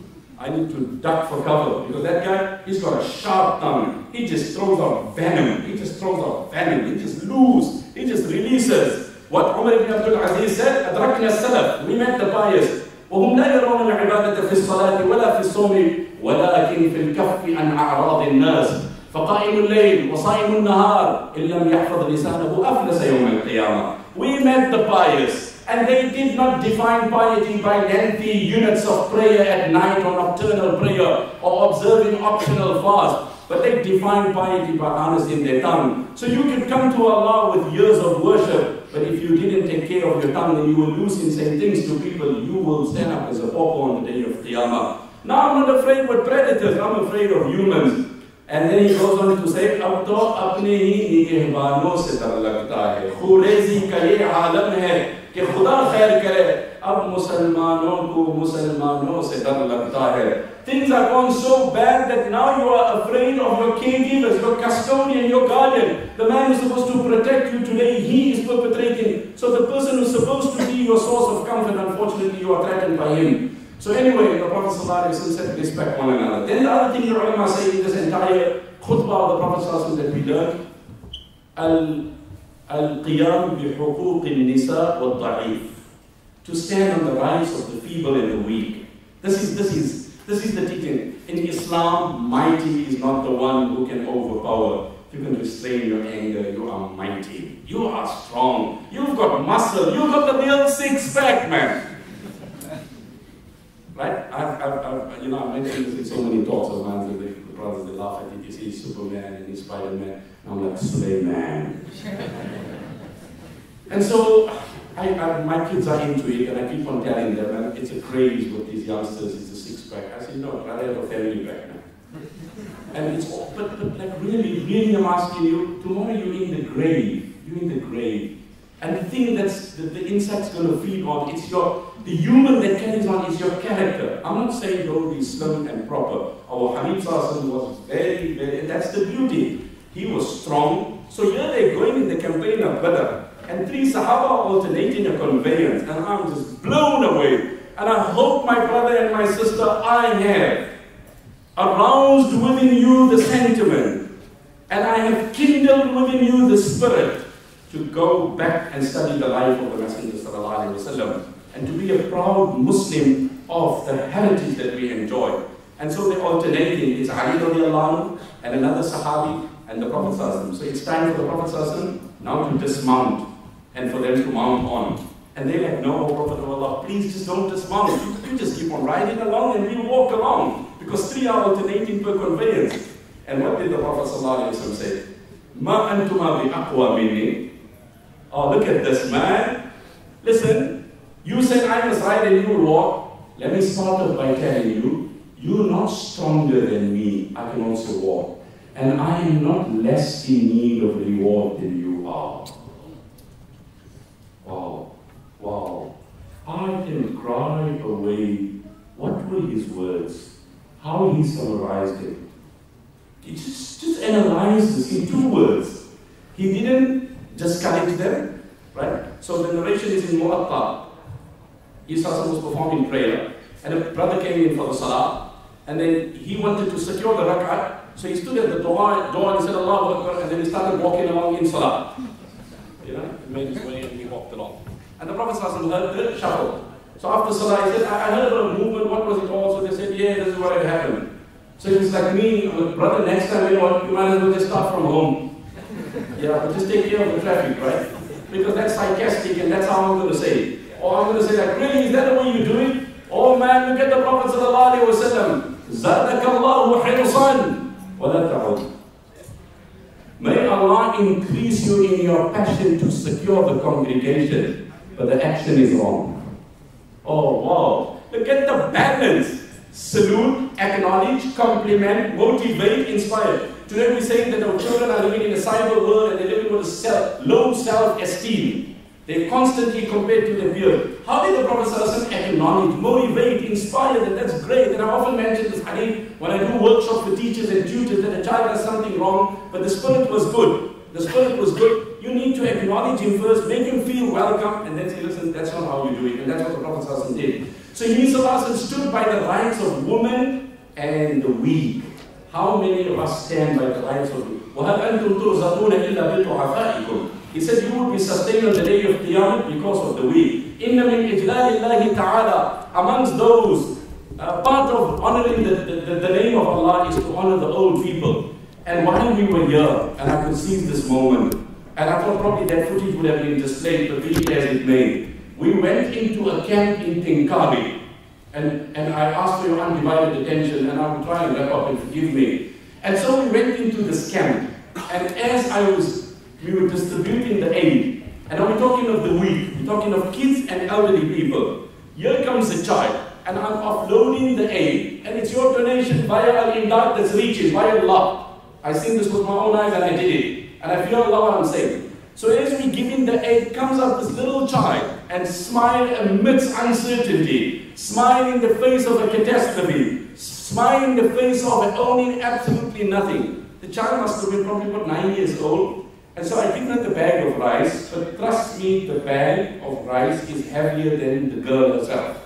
I need to duck for cover, because that guy, he's got a sharp tongue. He just throws out venom. He just throws out venom. He just loose. He just releases. What Umar ibn Abdul Aziz said, أدركنا السلف. We met the pious. وهم لا يرون العبادة في الصلاة ولا في الصوم ولكن في الكف عن أعراض الناس. فقائم الليل وصائم النهار إن لم يحفظ لسانه أفلس يوم القيامة. We met the pious. And they did not define piety by lengthy units of prayer at night or nocturnal prayer or observing optional fast, but they defined piety by harnessing their tongue. So you can come to Allah with years of worship, but if you didn't take care of your tongue, then you will lose in saying things to people. You will stand up as a pauper on the day of Qiyamah. Now I'm not afraid with predators, I'm afraid of humans. And then he goes on to say, अब तो अपने ही निगहबानों से डर लगता है, खुरेज़ी का ये आलम है कि खुदा खैर करे, अब मुसलमानों को मुसलमानों से डर लगता है. Things are gone so bad that now you are afraid of your caregivers, your custodian, your guardian. The man who's supposed to protect you today, he is perpetrating. So the person who's supposed to be your source of comfort, unfortunately you are threatened by him. So anyway, the Prophet ﷺ said, respect one another. Then the other thing the ulama say in this entire khutbah of the Prophet ﷺ that we learned, al-qiyam bi-huquq al-nisa wal-da'if. To stand on the rights of the feeble and the weak. This is, this is, this is the teaching. In Islam, mighty is not the one who can overpower. If you can restrain your anger, you are mighty. You are strong. You've got muscle. You've got the real six-pack, man. Right? I've, I've, I've, you know, I mentioned this in so many talks of mine, the, the brothers, they laugh at it. You see Superman and he's Spider-Man, and I'm like, Suleiman. And so, I, I, my kids are into it, and I keep on telling them, and it's a craze with these youngsters, it's a six-pack. I said, no, rather have a family pack now. And it's all, but, but like really, really I'm asking you, tomorrow you're in the grave, you're in the grave. And the thing that's, that the insect's going to feed on, it's your, the human that carries on is your character. I'm not saying don't be slim and proper. Our Habib Sallallahu was very, very, that's the beauty. He was strong. So here they're going in the campaign of Badr, and three Sahaba are alternating a conveyance, and I'm just blown away. And I hope my brother and my sister, I have aroused within you the sentiment, and I have kindled within you the spirit to go back and study the life of the Messenger Sallallahu Alaihi Wasallam, and to be a proud Muslim of the heritage that we enjoy. And so they're alternating. It's Ali radiallahu anhu and another Sahabi and the Prophet Sallallahu Alaihi Wasallam. So it's time for the Prophet Sallallahu Alaihi Wasallam now to dismount and for them to mount on. And they're like, no, Prophet of Allah, please just don't dismount. You, you just keep on riding along and we'll walk along. Because three are alternating per conveyance. And what did the Prophet Sallallahu Alaihi Wasallam say? Ma antuma bi aqwa minni. Oh, look at this man. Listen, You said I must ride and you will walk. Let me start off by telling you, you're not stronger than me. I can also walk. And I am not less in need of reward than you are. Wow. Wow. I can cry away. What were his words? How he summarized it. He just, just analyzed this in two words. He didn't just cut it to them, right? So the narration is in Mu'atta. Isa was performing prayer, and a brother came in for the salah, and then he wanted to secure the rak'ah, so he stood at the door, door and he said, Allahu Akbar, and then he started walking along in salah. You know, he made his way and he walked along. And the Prophet heard the shuffle. So after salah, he said, I, I heard about a movement, what was it all? So they said, yeah, this is what had happened. So he was like me, brother, next time, you know what, you might as well just start from home. Yeah, but just take care of the traffic, right? Because that's sarcastic and that's how I'm going to say it. Or I'm going to say that, really, is that the way you do it? Oh man, look at the Prophet sallallahu alayhi wa sallam. زَادَكَ اللَّهُ حِرْصًا وَلَا تَعُدْ. May Allah increase you in your passion to secure the congregation, but the action is wrong. Oh wow, look at the balance. Salute, acknowledge, compliment, motivate, inspire. Today we're saying that our children are living in a cyber world and they're living with a self, low self-esteem. They're constantly compared to their peers. How did the Prophet ﷺ acknowledge, motivate, inspire them? That's great. And I often mention this hadith when I do workshops for teachers and tutors that a child has something wrong, but the spirit was good. The spirit was good. You need to acknowledge him first, make him feel welcome, and then say, listen, that's not how you do it. And that's what the Prophet ﷺ did. So he ﷺ stood by the rights of women and the weak. How many of us stand by the rights of the weak? وَهَلْ أَنْتُمْ تُرْزَقُونَ إِلَّا بِضُعَفَائِكُم. He said you will be sustained on the day of Qiyamah because of the weak. إِنَّ مِنْ إِجْلَالِ اللَّهِ تَعَالَى. Amongst those, uh, part of honoring the, the, the name of Allah is to honor the old people. And while we were here, and I could seize this moment, and I thought probably that footage would have been displayed, but be it as it may, we went into a camp in Tinkabi. And, and I asked for your undivided attention, and I will try and wrap up and forgive me. And so we went into this camp, and as I was, we were distributing the aid, and now we're talking of the weak, we're talking of kids and elderly people. Here comes a child, and I'm offloading the aid, and it's your donation via Al-Imdad that's reaching, via Allah. I seen this with my own eyes and I did it, and I feel Allah what I'm saying. So as we give in the aid, comes up this little child and smile amidst uncertainty, smile in the face of a catastrophe, smile in the face of owning absolutely nothing. The child must have been probably about nine years old, and so I give her the bag of rice, but trust me, the bag of rice is heavier than the girl herself.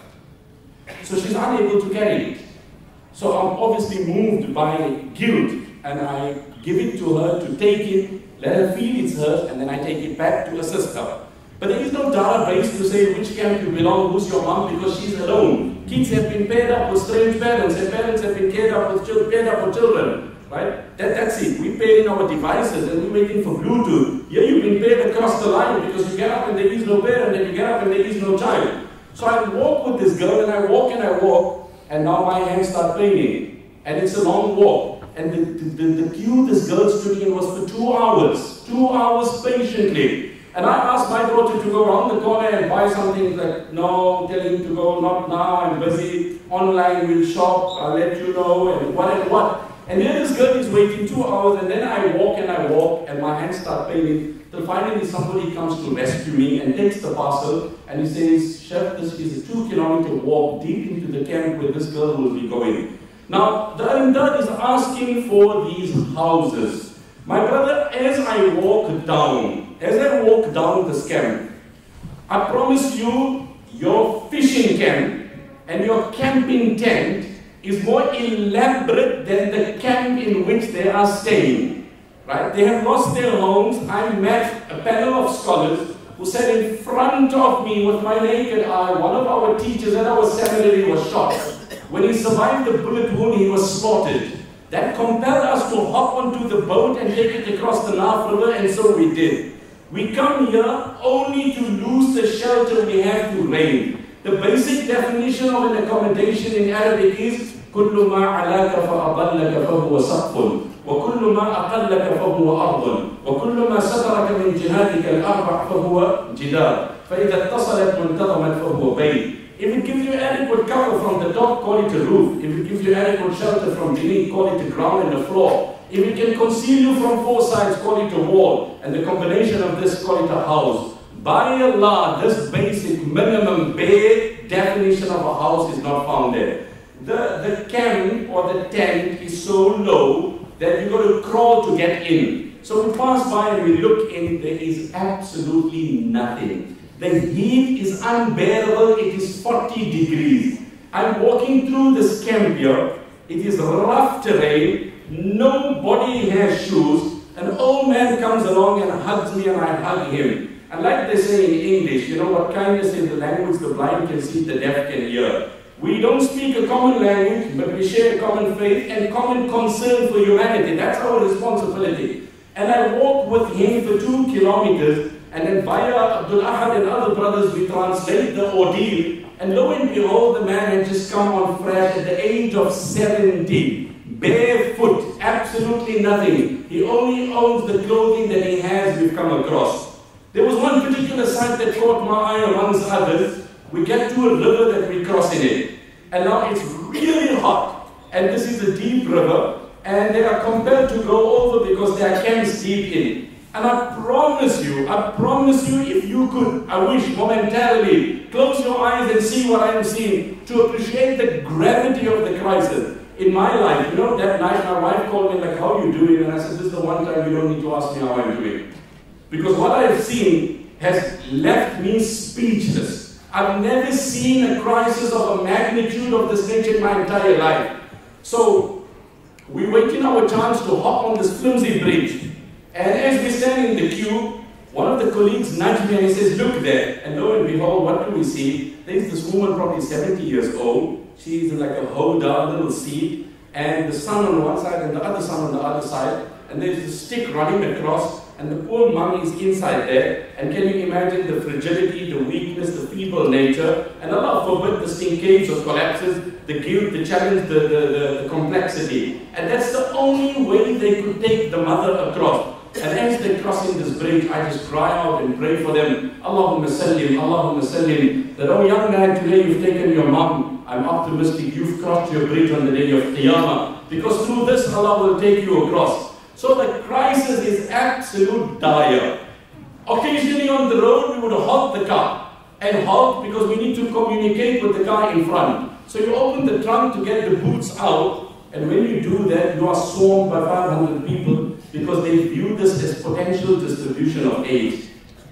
So she's unable to carry it. So I'm obviously moved by guilt, and I give it to her to take it, let her feel it's hers, and then I take it back to assist her. But there is no database to say which camp you belong, who's your mom, because she's alone. Kids have been paired up with strange parents, and parents have been paired up with children, paired up with children, right? That, that's it. We paid in our devices, and we're waiting for Bluetooth. Here you've been paired across the line, because you get up and there is no parent, and you get up and there is no child. So I walk with this girl, and I walk and I walk, and now my hands start paining. And it's a long walk. And the, the, the queue this girl stood in was for two hours. Two hours patiently. And I asked my daughter to go around the corner and buy something. Like, no, tell him to go, not now, I'm busy. Online, we'll shop, I'll let you know, and what and what. And then this girl is waiting two hours, and then I walk and I walk, and my hands start paining. Till finally somebody comes to rescue me and takes the parcel, and he says, Chef, this is a two kilometer walk deep into the camp where this girl will be going. Now, the Al-Imdad is asking for these houses. My brother, as I walk down, as I walk down this camp, I promise you, your fishing camp and your camping tent is more elaborate than the camp in which they are staying. Right? They have lost their homes. I met a panel of scholars who said in front of me with my naked eye, one of our teachers at our seminary was shot. When he survived the bullet wound, he was slaughtered. That compelled us to hop onto the boat and take it across the Naf River, and so we did. We come here only to lose the shelter we have to reign. The basic definition of an accommodation in Arabic is كُلُّ مَا عَلَاكَ فَأَضَلَّكَ فَهُوَ سَقْفٌ وَكُلُّ مَا أَقَلَّكَ فَهُوَ أَرْضٌ وَكُلُّ مَا سَتَرَكَ مِنْ جِهَادِكَ الْأَرْبَعِ فَهُوَ جِدَارٌ. فإذا اتصلت وانتظمت فهو بيت. If it gives you adequate cover from the top, call it a roof. If it gives you adequate shelter from beneath, call it a ground and a floor. If it can conceal you from four sides, call it a wall. And the combination of this, call it a house. By Allah, this basic minimum bare definition of a house is not found there. The, the camp or the tent is so low that you've got to crawl to get in. So we pass by and we look in, there is absolutely nothing. The heat is unbearable, it is forty degrees. I'm walking through this camp here, it is rough terrain, nobody has shoes. An old man comes along and hugs me and I hug him. And like they say in English, you know what kindness is the language the blind can see, the deaf can hear. We don't speak a common language, but we share a common faith and common concern for humanity. That's our responsibility. And I walk with him for two kilometers, and then via Abdul Ahad and other brothers, we translate the ordeal. And lo and behold, the man had just come on fresh at the age of seventy. Barefoot, absolutely nothing. He only owns the clothing that he has we've come across. There was one particular sight that caught my eye amongst others. We get to a river that we cross in it. And now it's really hot. And this is a deep river. And they are compelled to go over because they are camps deep in. And I promise you, I promise you, if you could, I wish momentarily, close your eyes and see what I am seeing, to appreciate the gravity of the crisis. In my life, you know, that night my wife called me like, how are you doing? And I said, this is the one time you don't need to ask me how I'm doing. Because what I have seen has left me speechless. I've never seen a crisis of a magnitude of this nature in my entire life. So, we're waiting our chance to hop on this flimsy bridge. And as we stand in the queue, one of the colleagues nudged me and he says, look there. And lo and behold, what do we see? There's this woman probably seventy years old. She's in like a Hoda, little seat. And the son on one side and the other son on the other side. And there's a stick running across. And the poor mum is inside there. And can you imagine the fragility, the weakness, the feeble nature? And Allah forbid this thing caves or collapses, the guilt, the challenge, the, the, the, the complexity. And that's the only way they could take the mother across. And as they're crossing this bridge, I just cry out and pray for them. Allahumma sallim, Allahumma sallim. That, oh young man, today you've taken your mom. I'm optimistic you've crossed your bridge on the day of Qiyamah. Because through this, Allah will take you across. So the crisis is absolute dire. Occasionally on the road, we would halt the car. And halt because we need to communicate with the car in front. So you open the trunk to get the boots out. And when you do that, you are swarmed by five hundred people because they view this as potential distribution of aid.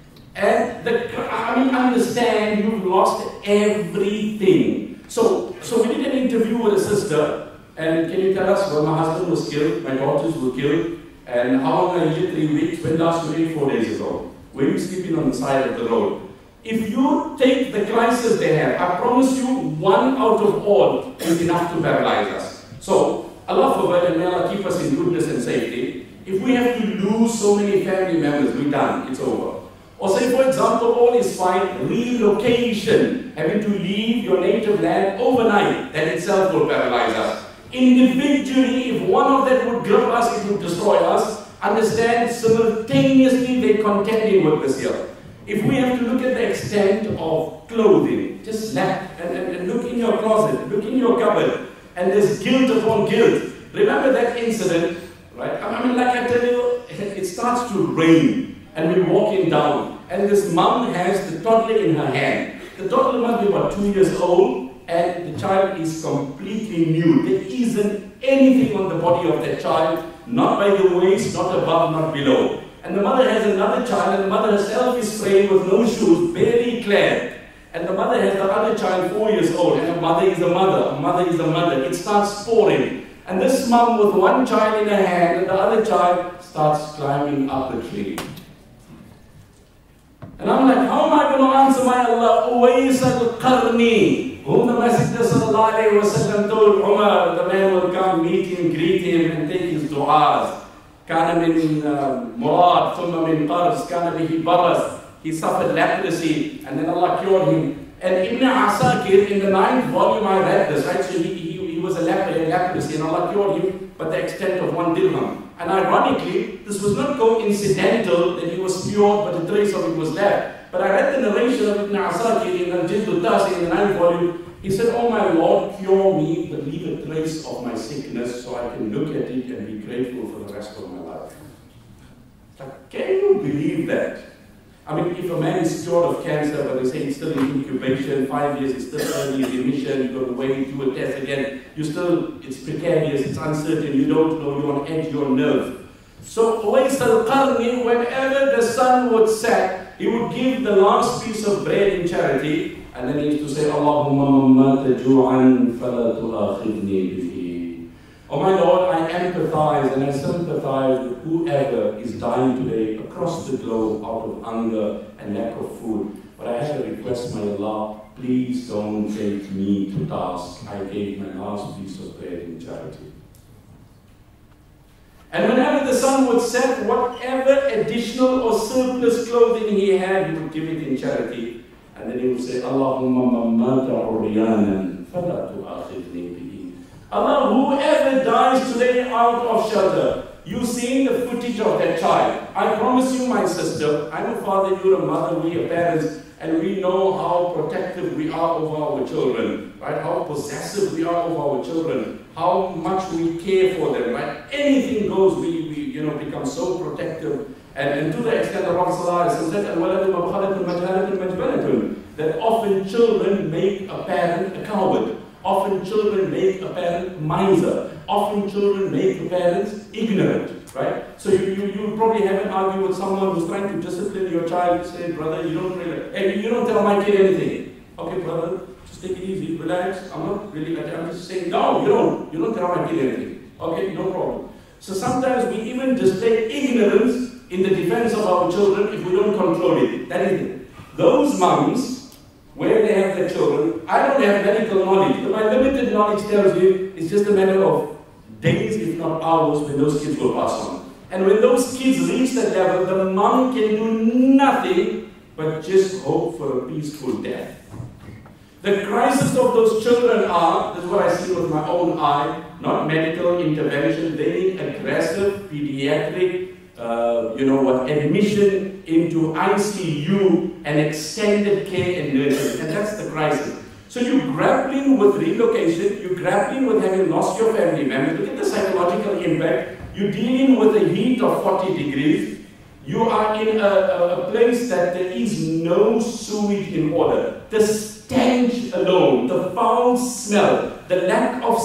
And the, I mean, understand you've lost everything. So, so we did an interview with a sister. And can you tell us, well, my husband was killed, my daughters were killed, and how long are you? Three weeks, when last week, four days ago. Were you sleeping on the side of the road? If you take the crisis they have, I promise you, one out of all is enough to paralyze us. So, Allah forbid, and may Allah keep us in goodness and safety. If we have to lose so many family members, we're done, it's over. Or say, for example, all is fine, relocation, having to leave your native land overnight, that itself will paralyze us. Individually, if one of them would grip us, it would destroy us. Understand, simultaneously they're contending with this here. If we have to look at the extent of clothing, just snap and, and, and look in your closet, look in your cupboard, and there's guilt upon guilt. Remember that incident, right? I mean, like I tell you, it starts to rain, and we're walking down, and this mom has the toddler in her hand. The toddler must be about two years old, and the child is completely nude. There isn't anything on the body of that child, not by the waist, not above, not below. And the mother has another child, and the mother herself is framed with no shoes, barely clad. And the mother has the other child, four years old, and a mother is a mother, a mother is a mother. It starts pouring. And this mom with one child in her hand, and the other child starts climbing up a tree. And I'm like, how am I going to answer my Allah? Uwais al-Qarni, whom the Messenger sallallahu alayhi wa sallam told Umar, the man will come, meet him, greet him, and take his du'as. كان من مراد ثم من قرص كان به برص. He suffered leprosy and then Allah cured him. And Ibn Asakir, in the ninth volume I read this, right? So he, he, he was a leper in leprosy and Allah cured him, but the extent of one dirham. And ironically, this was not coincidental that he was cured, but a trace of it was left. But I read the narration of Ibn Asakir in Al-Jild al-Tasi in the ninth volume. He said, oh my Lord, cure me, but leave a trace of my sickness so I can look at it and be grateful for the rest of my life. Like, can you believe that? I mean, if a man is cured of cancer, but they say it's still in incubation, five years, it's still early remission, you've got to wait, do a test again, you still, it's precarious, it's uncertain, you don't know, you're on edge, you're on nerve. So Uwais al-Qarni, whenever the sun would set, he would give the last piece of bread in charity, and then he used to say, Allahumma mamma taju'an fala tu'akhidni bihi. Oh my Lord, I empathize and I sympathize with whoever is dying today across the globe out of hunger and lack of food. But I have a request, my Allah, please don't take me to task. I gave my last piece of bread in charity. And whenever the sun would set, whatever additional or surplus clothing he had, he would give it in charity. And then he would say, Allahumma mamma ta'uriyanan fala tu'akhidni bihi. Allah, whoever dies today out of shelter, you've seen the footage of that child. I promise you, my sister, I'm a father, you're a mother, we are parents, and we know how protective we are over our children, right? How possessive we are over our children, how much we care for them, right? Anything goes, we, we you know, become so protective. And, and to the extent that Prophet said, that often children make a parent a coward. Often children make a parent miser. Often children make a parent ignorant, right? So you, you, you probably haven't argued with someone who's trying to discipline your child. Say, brother, you don't really, hey, you don't tell my kid anything. Okay, brother, just take it easy, relax. I'm not really, I'm just saying, no, you don't. You don't tell my kid anything. Okay, no problem. So sometimes we even display ignorance in the defense of our children if we don't control it. That is it. Those mums, where they have their children, I don't have medical knowledge, but my limited knowledge tells you it's just a matter of days, if not hours, when those kids will pass on. And when those kids reach that level, the mom can do nothing but just hope for a peaceful death. The crisis of those children are, this is what I see with my own eye, not medical intervention. They need aggressive, pediatric, uh, you know what, admission into I C U and extended care and nurturing. And that's the crisis. So you're grappling with relocation, you're grappling with having lost your family members. Look at the psychological impact. You're dealing with a heat of forty degrees. You are in a, a, a place that there is no sewage in order. The stench alone, the foul smell, the lack of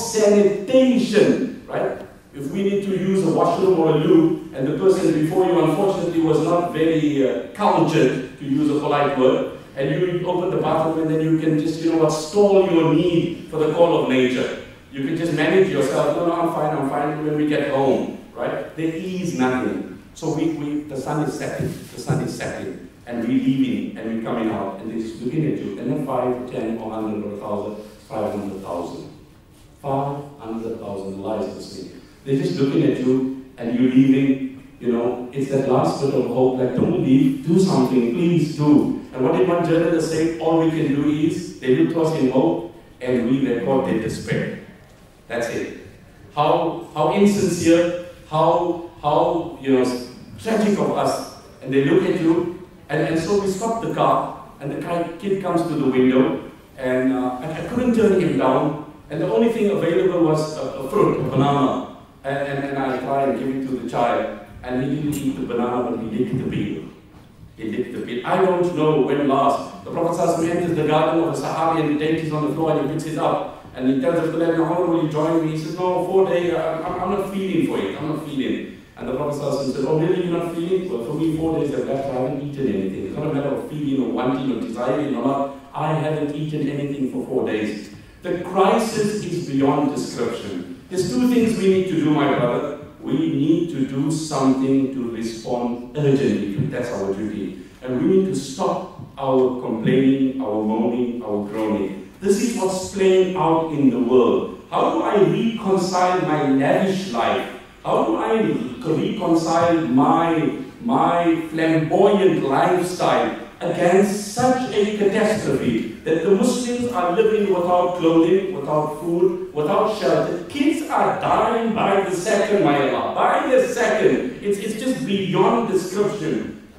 sanitation, right? If we need to use a washroom or a loo, and the person before you unfortunately was not very uh, cultured, to use a polite word, and you open the bathroom and then you can just, you know what, stall your need for the call of nature. You can just manage yourself. No, no, I'm fine, I'm fine when we get home, right? There is nothing. So we, we, the sun is setting, the sun is setting, and we're leaving, and we're coming out, and they're just looking at you, and then five, ten, or one hundred, or a thousand, five hundred thousand. five hundred thousand lives listening. They're just looking at you, and you're leaving, you know, it's that last bit of hope, like, don't leave, do something, please do. And what did one journalist say? All we can do is, they look to us in hope, and we record their despair. That's it. How, how insincere, how, how, you know, tragic of us. And they look at you, and, and so we stop the car, and the kid comes to the window, and uh, I, I couldn't turn him down, and the only thing available was a, a fruit, a banana. And, and, and I try and give it to the child, and he didn't eat the banana, but he licked the peel. He licked the peel. I don't know when last. The Prophet enters the garden of a Sahabi, and the date is on the floor, and he picks it up, and he tells the Prophet, how will you join me? He says, no, four days, I'm, I'm not feeling for it, I'm not feeling. And the Prophet said, oh really, you're not feeling? Well, for me, four days have left, I haven't eaten anything. It's not a matter of feeling or wanting or desiring or not. I haven't eaten anything for four days. The crisis is beyond description. There's two things we need to do, my brother. We need to do something to respond urgently. That's our duty. And we need to stop our complaining, our moaning, our groaning. This is what's playing out in the world. How do I reconcile my lavish life? How do I reconcile my, my flamboyant lifestyle against such a catastrophe that the Muslims are living without clothing, without food, without shelter? Kids are dying by the second, my Allah, by the second. It's, it's just beyond description.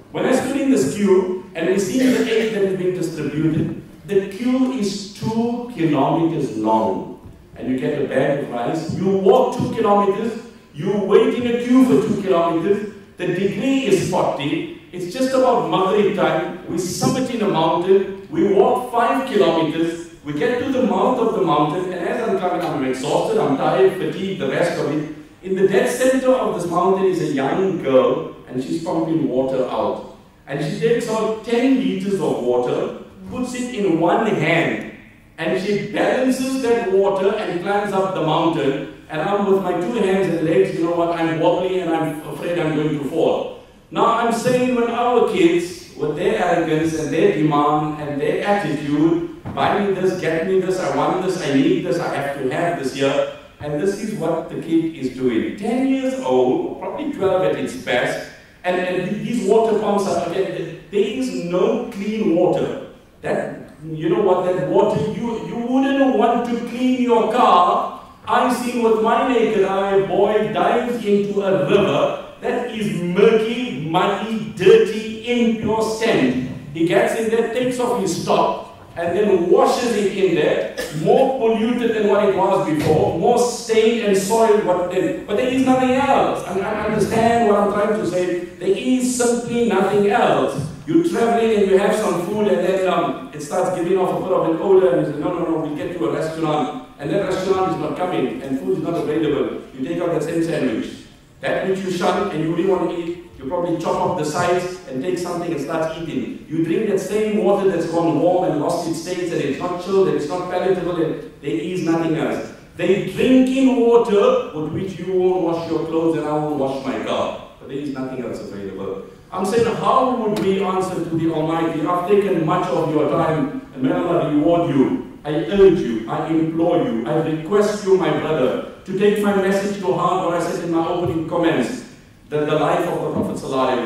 When I stood in this queue, and we see the aid that is being distributed, the queue is two kilometers long. And you get a bag of rice, you walk two kilometers, you wait in a queue for two kilometers, the degree is forty, it's just about Maghrib time, we summit in a mountain, we walk five kilometers, we get to the mouth of the mountain, and as I'm coming, I'm exhausted, I'm tired, fatigued, the rest of it. In the dead center of this mountain is a young girl, and she's pumping water out. And she takes out ten liters of water, puts it in one hand, and she balances that water and climbs up the mountain. And I'm with my two hands and legs, you know what, I'm wobbly and I'm afraid I'm going to fall. Now I'm saying when our kids, with their arrogance and their demand and their attitude, buy me this, get me this, I want this, I need this, I have to have this here. And this is what the kid is doing. ten years old, or probably twelve at its best, and, and these water pumps are, again, there is no clean water. That, you know what, that water, you, you wouldn't want to clean your car. I've seen with my naked eye, a boy dives into a river that is murky, muddy, dirty, impure sand. He gets in there, takes off his top, and then washes it in there, more polluted than what it was before, more stained and soiled what then. But there is nothing else. And I understand what I'm trying to say. There is simply nothing else. You travel in and you have some food, and then um, it starts giving off a bit of an odor, and you say, no, no, no, we'll get to a restaurant. And that restaurant is not coming, and food is not available. You take out that same sandwich. That which you shun and you really want to eat, you probably chop off the sides and take something and start eating. You drink that same water that's gone warm and lost its taste, and it's not chilled, and it's not palatable, and there is nothing else. They drink in water with which you won't wash your clothes and I won't wash my car. But there is nothing else available. I'm saying, how would we answer to the Almighty? I've taken much of your time, and may Allah reward you. I urge you, I implore you, I request you, my brother, to take my message to heart, what I said in my opening comments, that the life of the Prophet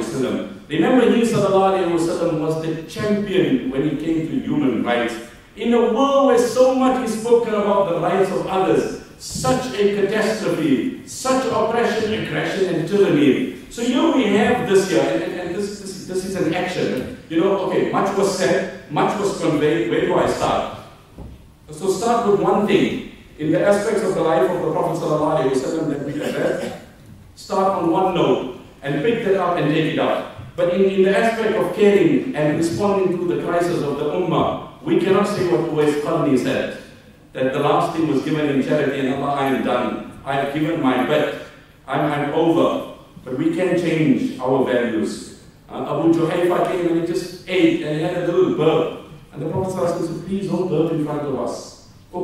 ﷺ. Remember, he ﷺ was the champion when it came to human rights. In a world where so much is spoken about the rights of others, such a catastrophe, such oppression, aggression, and tyranny. So here we have this here, and, and, and this, this, this is an action. You know, okay, much was said, much was conveyed, where do I start? So start with one thing. In the aspects of the life of the Prophet ﷺ that we address, start on one note and pick that up and take it up. But in, in the aspect of caring and responding to the crisis of the Ummah, we cannot say what Uwais Qarni said, that the last thing was given in charity and Allah, I am done. I have given my bet. I'm, I'm over. But we can change our values. Uh, Abu Juhayfa came and he just ate and he had a little burp. And the Prophet said, please don't burp in front of us.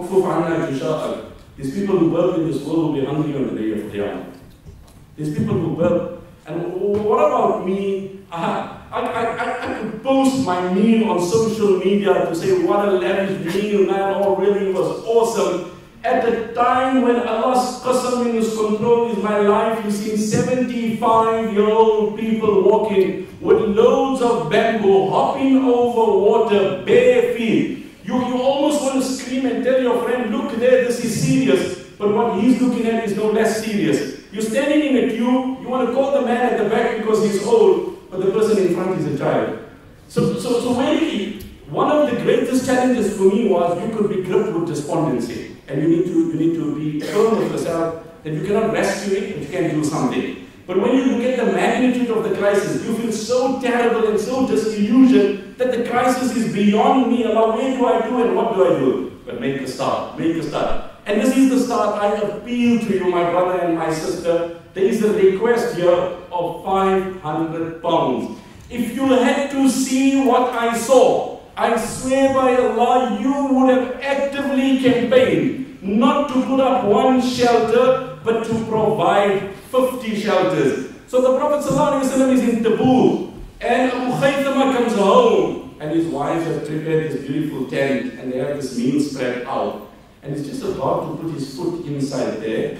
These people who burp in this world will be hungry on the day of Qiyamah. These people who burp. And what about me? I, I, I, I could post my meal on social media to say what a lavish meal, man, oh really was awesome. At the time when Allah's qasam in His control is my life, you've seen seventy-five-year-old people walking with loads of bamboo, hopping over water, bare feet. You, you almost want to scream and tell your friend, look there, this is serious. But what he's looking at is no less serious. You're standing in a queue, you want to call the man at the back because he's old, but the person in front is a child. So, so, so really, one of the greatest challenges for me was you could be gripped with despondency. And you need to, you need to be firm with yourself that you cannot rescue it, but you can do something. But when you look at the magnitude of the crisis, you feel so terrible and so disillusioned that the crisis is beyond me. Allah, where do I do and what do I do? But make a start, make a start. And this is the start. I appeal to you, my brother and my sister. There is a request here of five hundred pounds. If you had to see what I saw, I swear by Allah, you would have actively campaigned not to put up one shelter, but to provide fifty shelters. So the Prophet ﷺ is in Tabuk, and Abu Khaythama comes home, and his wife has prepared this beautiful tent, and they have this meal spread out. And he's just about to put his foot inside there.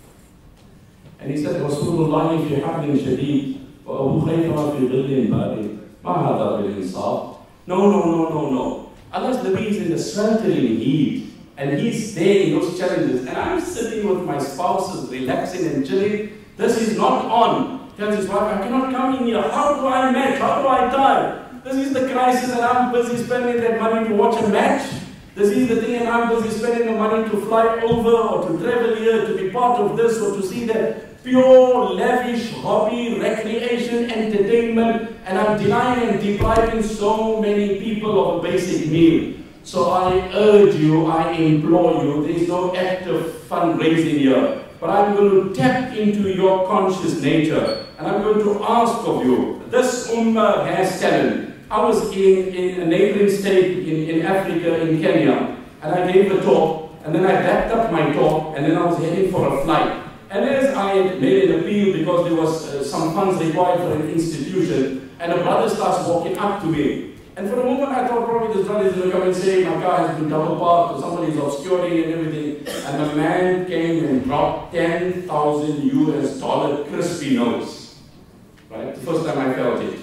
And he said, Rasulullah fi hablin shadeed, wa Abu Khaythama fi dhillin barid. Ma hadha bil insaf. No, no, no, no, no. Allah's Nabi is in the sweltering heat, and he's there in those challenges. And I'm sitting with my spouses, relaxing and chilling. This is not on. Tells his wife, I cannot come in here. How do I match? How do I die? This is the crisis and I'm busy spending that money to watch a match. This is the thing and I'm busy spending the money to fly over or to travel here, to be part of this or to see that pure, lavish hobby, recreation, entertainment, and I'm denying and depriving so many people of a basic meal. So I urge you, I implore you, there is no active fundraising here, but I'm going to tap into your conscious nature and I'm going to ask of you, this ummah has talent. I was in, in a neighboring state in, in Africa, in Kenya, and I gave a talk, and then I backed up my talk, and then I was heading for a flight. And as I made an appeal because there was uh, some funds required for an institution, and a brother starts walking up to me. And for a moment I thought probably this brother is going to come and say my car has been double parked or somebody is obscuring and everything. And the man came and dropped ten thousand U S dollar crispy notes. Right? The first time I felt it.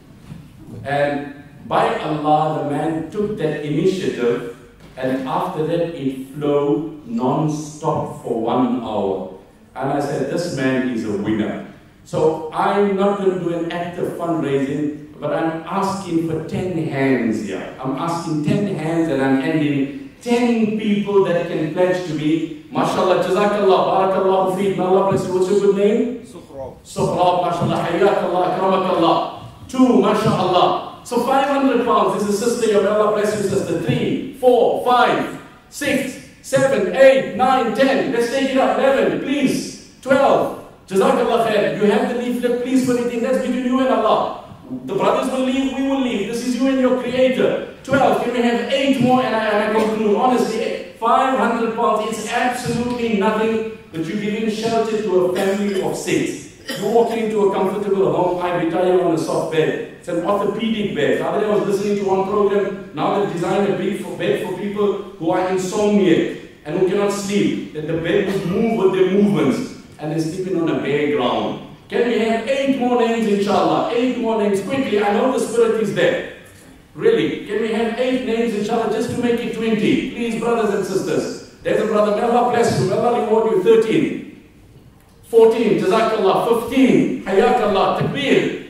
And by Allah, the man took that initiative, and after that it flowed non-stop for one hour. And I said, this man is a winner. So I'm not going to do an act of fundraising, but I'm asking for ten hands here. I'm asking ten hands and I'm ending ten people that can pledge to me. MashaAllah, Jazakallah, Barakallahu Feek, may Allah bless you. What's your good name? Suhrab. Suhrab, MashaAllah, Hayyakallah, Akramakallah. Two, MashaAllah. So five hundred pounds. This is sister, your may Allah bless you, sister. Three, four, five, six, seven, eight, nine, ten. Let's take it up. Eleven, please. Twelve. Jazakallah khair. You have the leaflet, please put it in. That's between you and Allah. The brothers will leave, we will leave. This is you and your creator. Twelve. Can we have eight more? And I, and I conclude. Honestly, five hundred pounds. It's absolutely nothing, but you're giving shelter to a family of six. You walk into a comfortable home, I retire on a soft bed. It's an orthopedic bed. The other day I was listening to one program, now they've designed a bed for, bed for people who are insomniac and who cannot sleep. That the bed would move with their movements and they're sleeping on a bare ground. Can we have eight more names, inshallah? Eight more names, quickly. I know the spirit is there. Really, can we have eight names, inshallah, just to make it twenty? Please, brothers and sisters. There's a brother, may Allah bless you, may Allah reward you, thirteen. fourteen, Jazakallah. fifteen, Hayakallah, Takbir.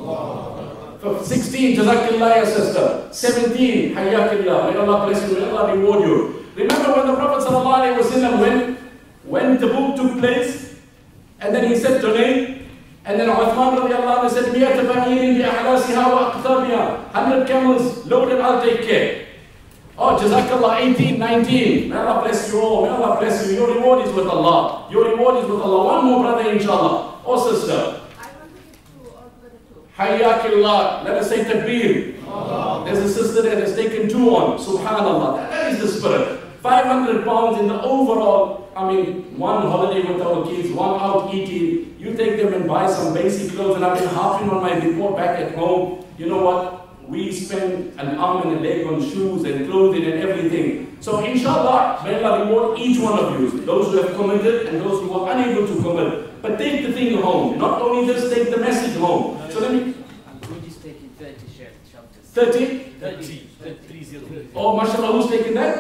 Allah. sixteen, Jazakallah, ya sister. seventeen, Hayakallah. May Allah bless you, may Allah reward you. Remember when the Prophet ﷺ, when, when the book took place, and then he said, donate, and then Uthman radiallahu anhu said, مِئَةَ بَعِيرٍ بِأَحْلَاسِهَا وَأَقْطَابِهَا. one hundred camels loaded, I'll take care. Oh, Jazakallah, eighteen, nineteen. May Allah bless you all. May Allah bless you. Your reward is with Allah. Your reward is with Allah. One more brother, inshallah. Oh, sister. I wanted to order two. Hayyakillah. Let us say takbir. Allah. There's a sister that has taken two on. Subhanallah. That, that is the spirit. five hundred pounds in the overall, I mean, one holiday with our kids, one out eating. You take them and buy some basic clothes, and I've been harping on my report back at home. You know what? We spend an arm and a leg on shoes and clothing and everything. So inshallah, may Allah reward each one of you, those who have committed and those who are unable to commit. But take the thing home. Not only this, take the message home. So let me... We're just taking thirty shelters. thirty? thirty. thirty. Oh, mashallah, who's taking that?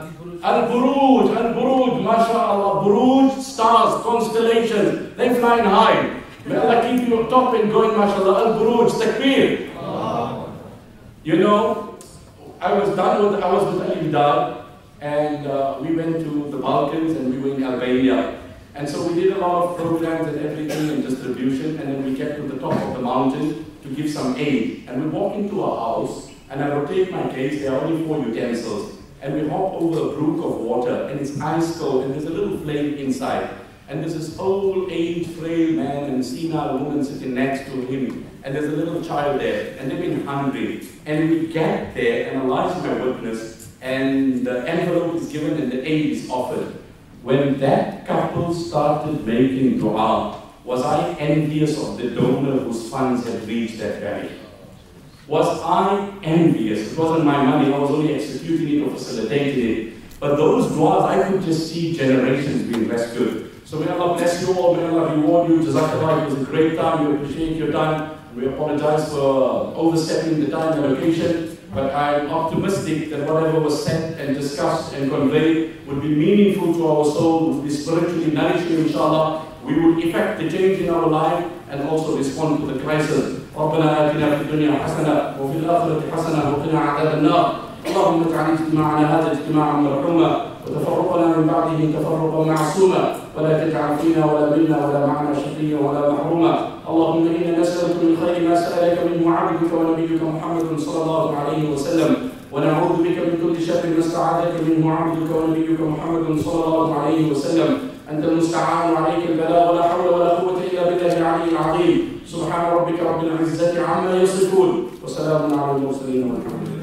Al-Buruj, Al-Buruj, mashallah, Buruj, stars, constellations, they flying high. May Allah keep you top and going, mashallah, Al-Buruj, takbir. You know, I was done with, I was with Ali Vidal, and uh, we went to the Balkans and we were in Albania. And so we did a lot of programs and everything and distribution, and then we kept to the top of the mountain to give some aid. And we walk into a house, and I rotate my case, there are only four utensils. And we hop over a brook of water, and it's ice cold, and there's a little flame inside. And there's this old, aged, frail man and senile woman sitting next to him. And there's a little child there, and they've been hungry. And we get there, and Allah is my witness, and the envelope is given and the aid is offered. When that couple started making dua, was I envious of the donor whose funds had reached that valley? Was I envious? It wasn't my money, I was only executing it or facilitating it. But those duas, I could just see generations being rescued. So may Allah bless you all, may Allah reward you. Jazakallah, it was a great time, we appreciate your time. We apologize for overstepping the time allocation, but I'm optimistic that whatever was said and discussed and conveyed would be meaningful to our soul, would be spiritually nourishing, inshallah. We would effect the change in our life and also respond to the crisis. ربنا آتنا في الدنيا حسنة وفي الآخرة حسنة وقنا عذاب النار. اللهم اجعل اجتماعنا هذا اجتماعا مرحوما وتفرقنا من بعده تفرقا معصوما ولا تجعل فينا ولا منا ولا معنا شقيا ولا محروما. اللهم انا نسالك من خير ما سالك منه عبدك ونبيك محمد صلى الله عليه وسلم ونعوذ بك من كل شر ما استعاذك منه عبدك ونبيك محمد صلى الله عليه وسلم. انت المستعان وعليك البلاغ ولا حول ولا قوه الا بالله العلي العظيم. سبحان ربك رب العزه عما يصفون وسلام على المرسلين والحمد لله.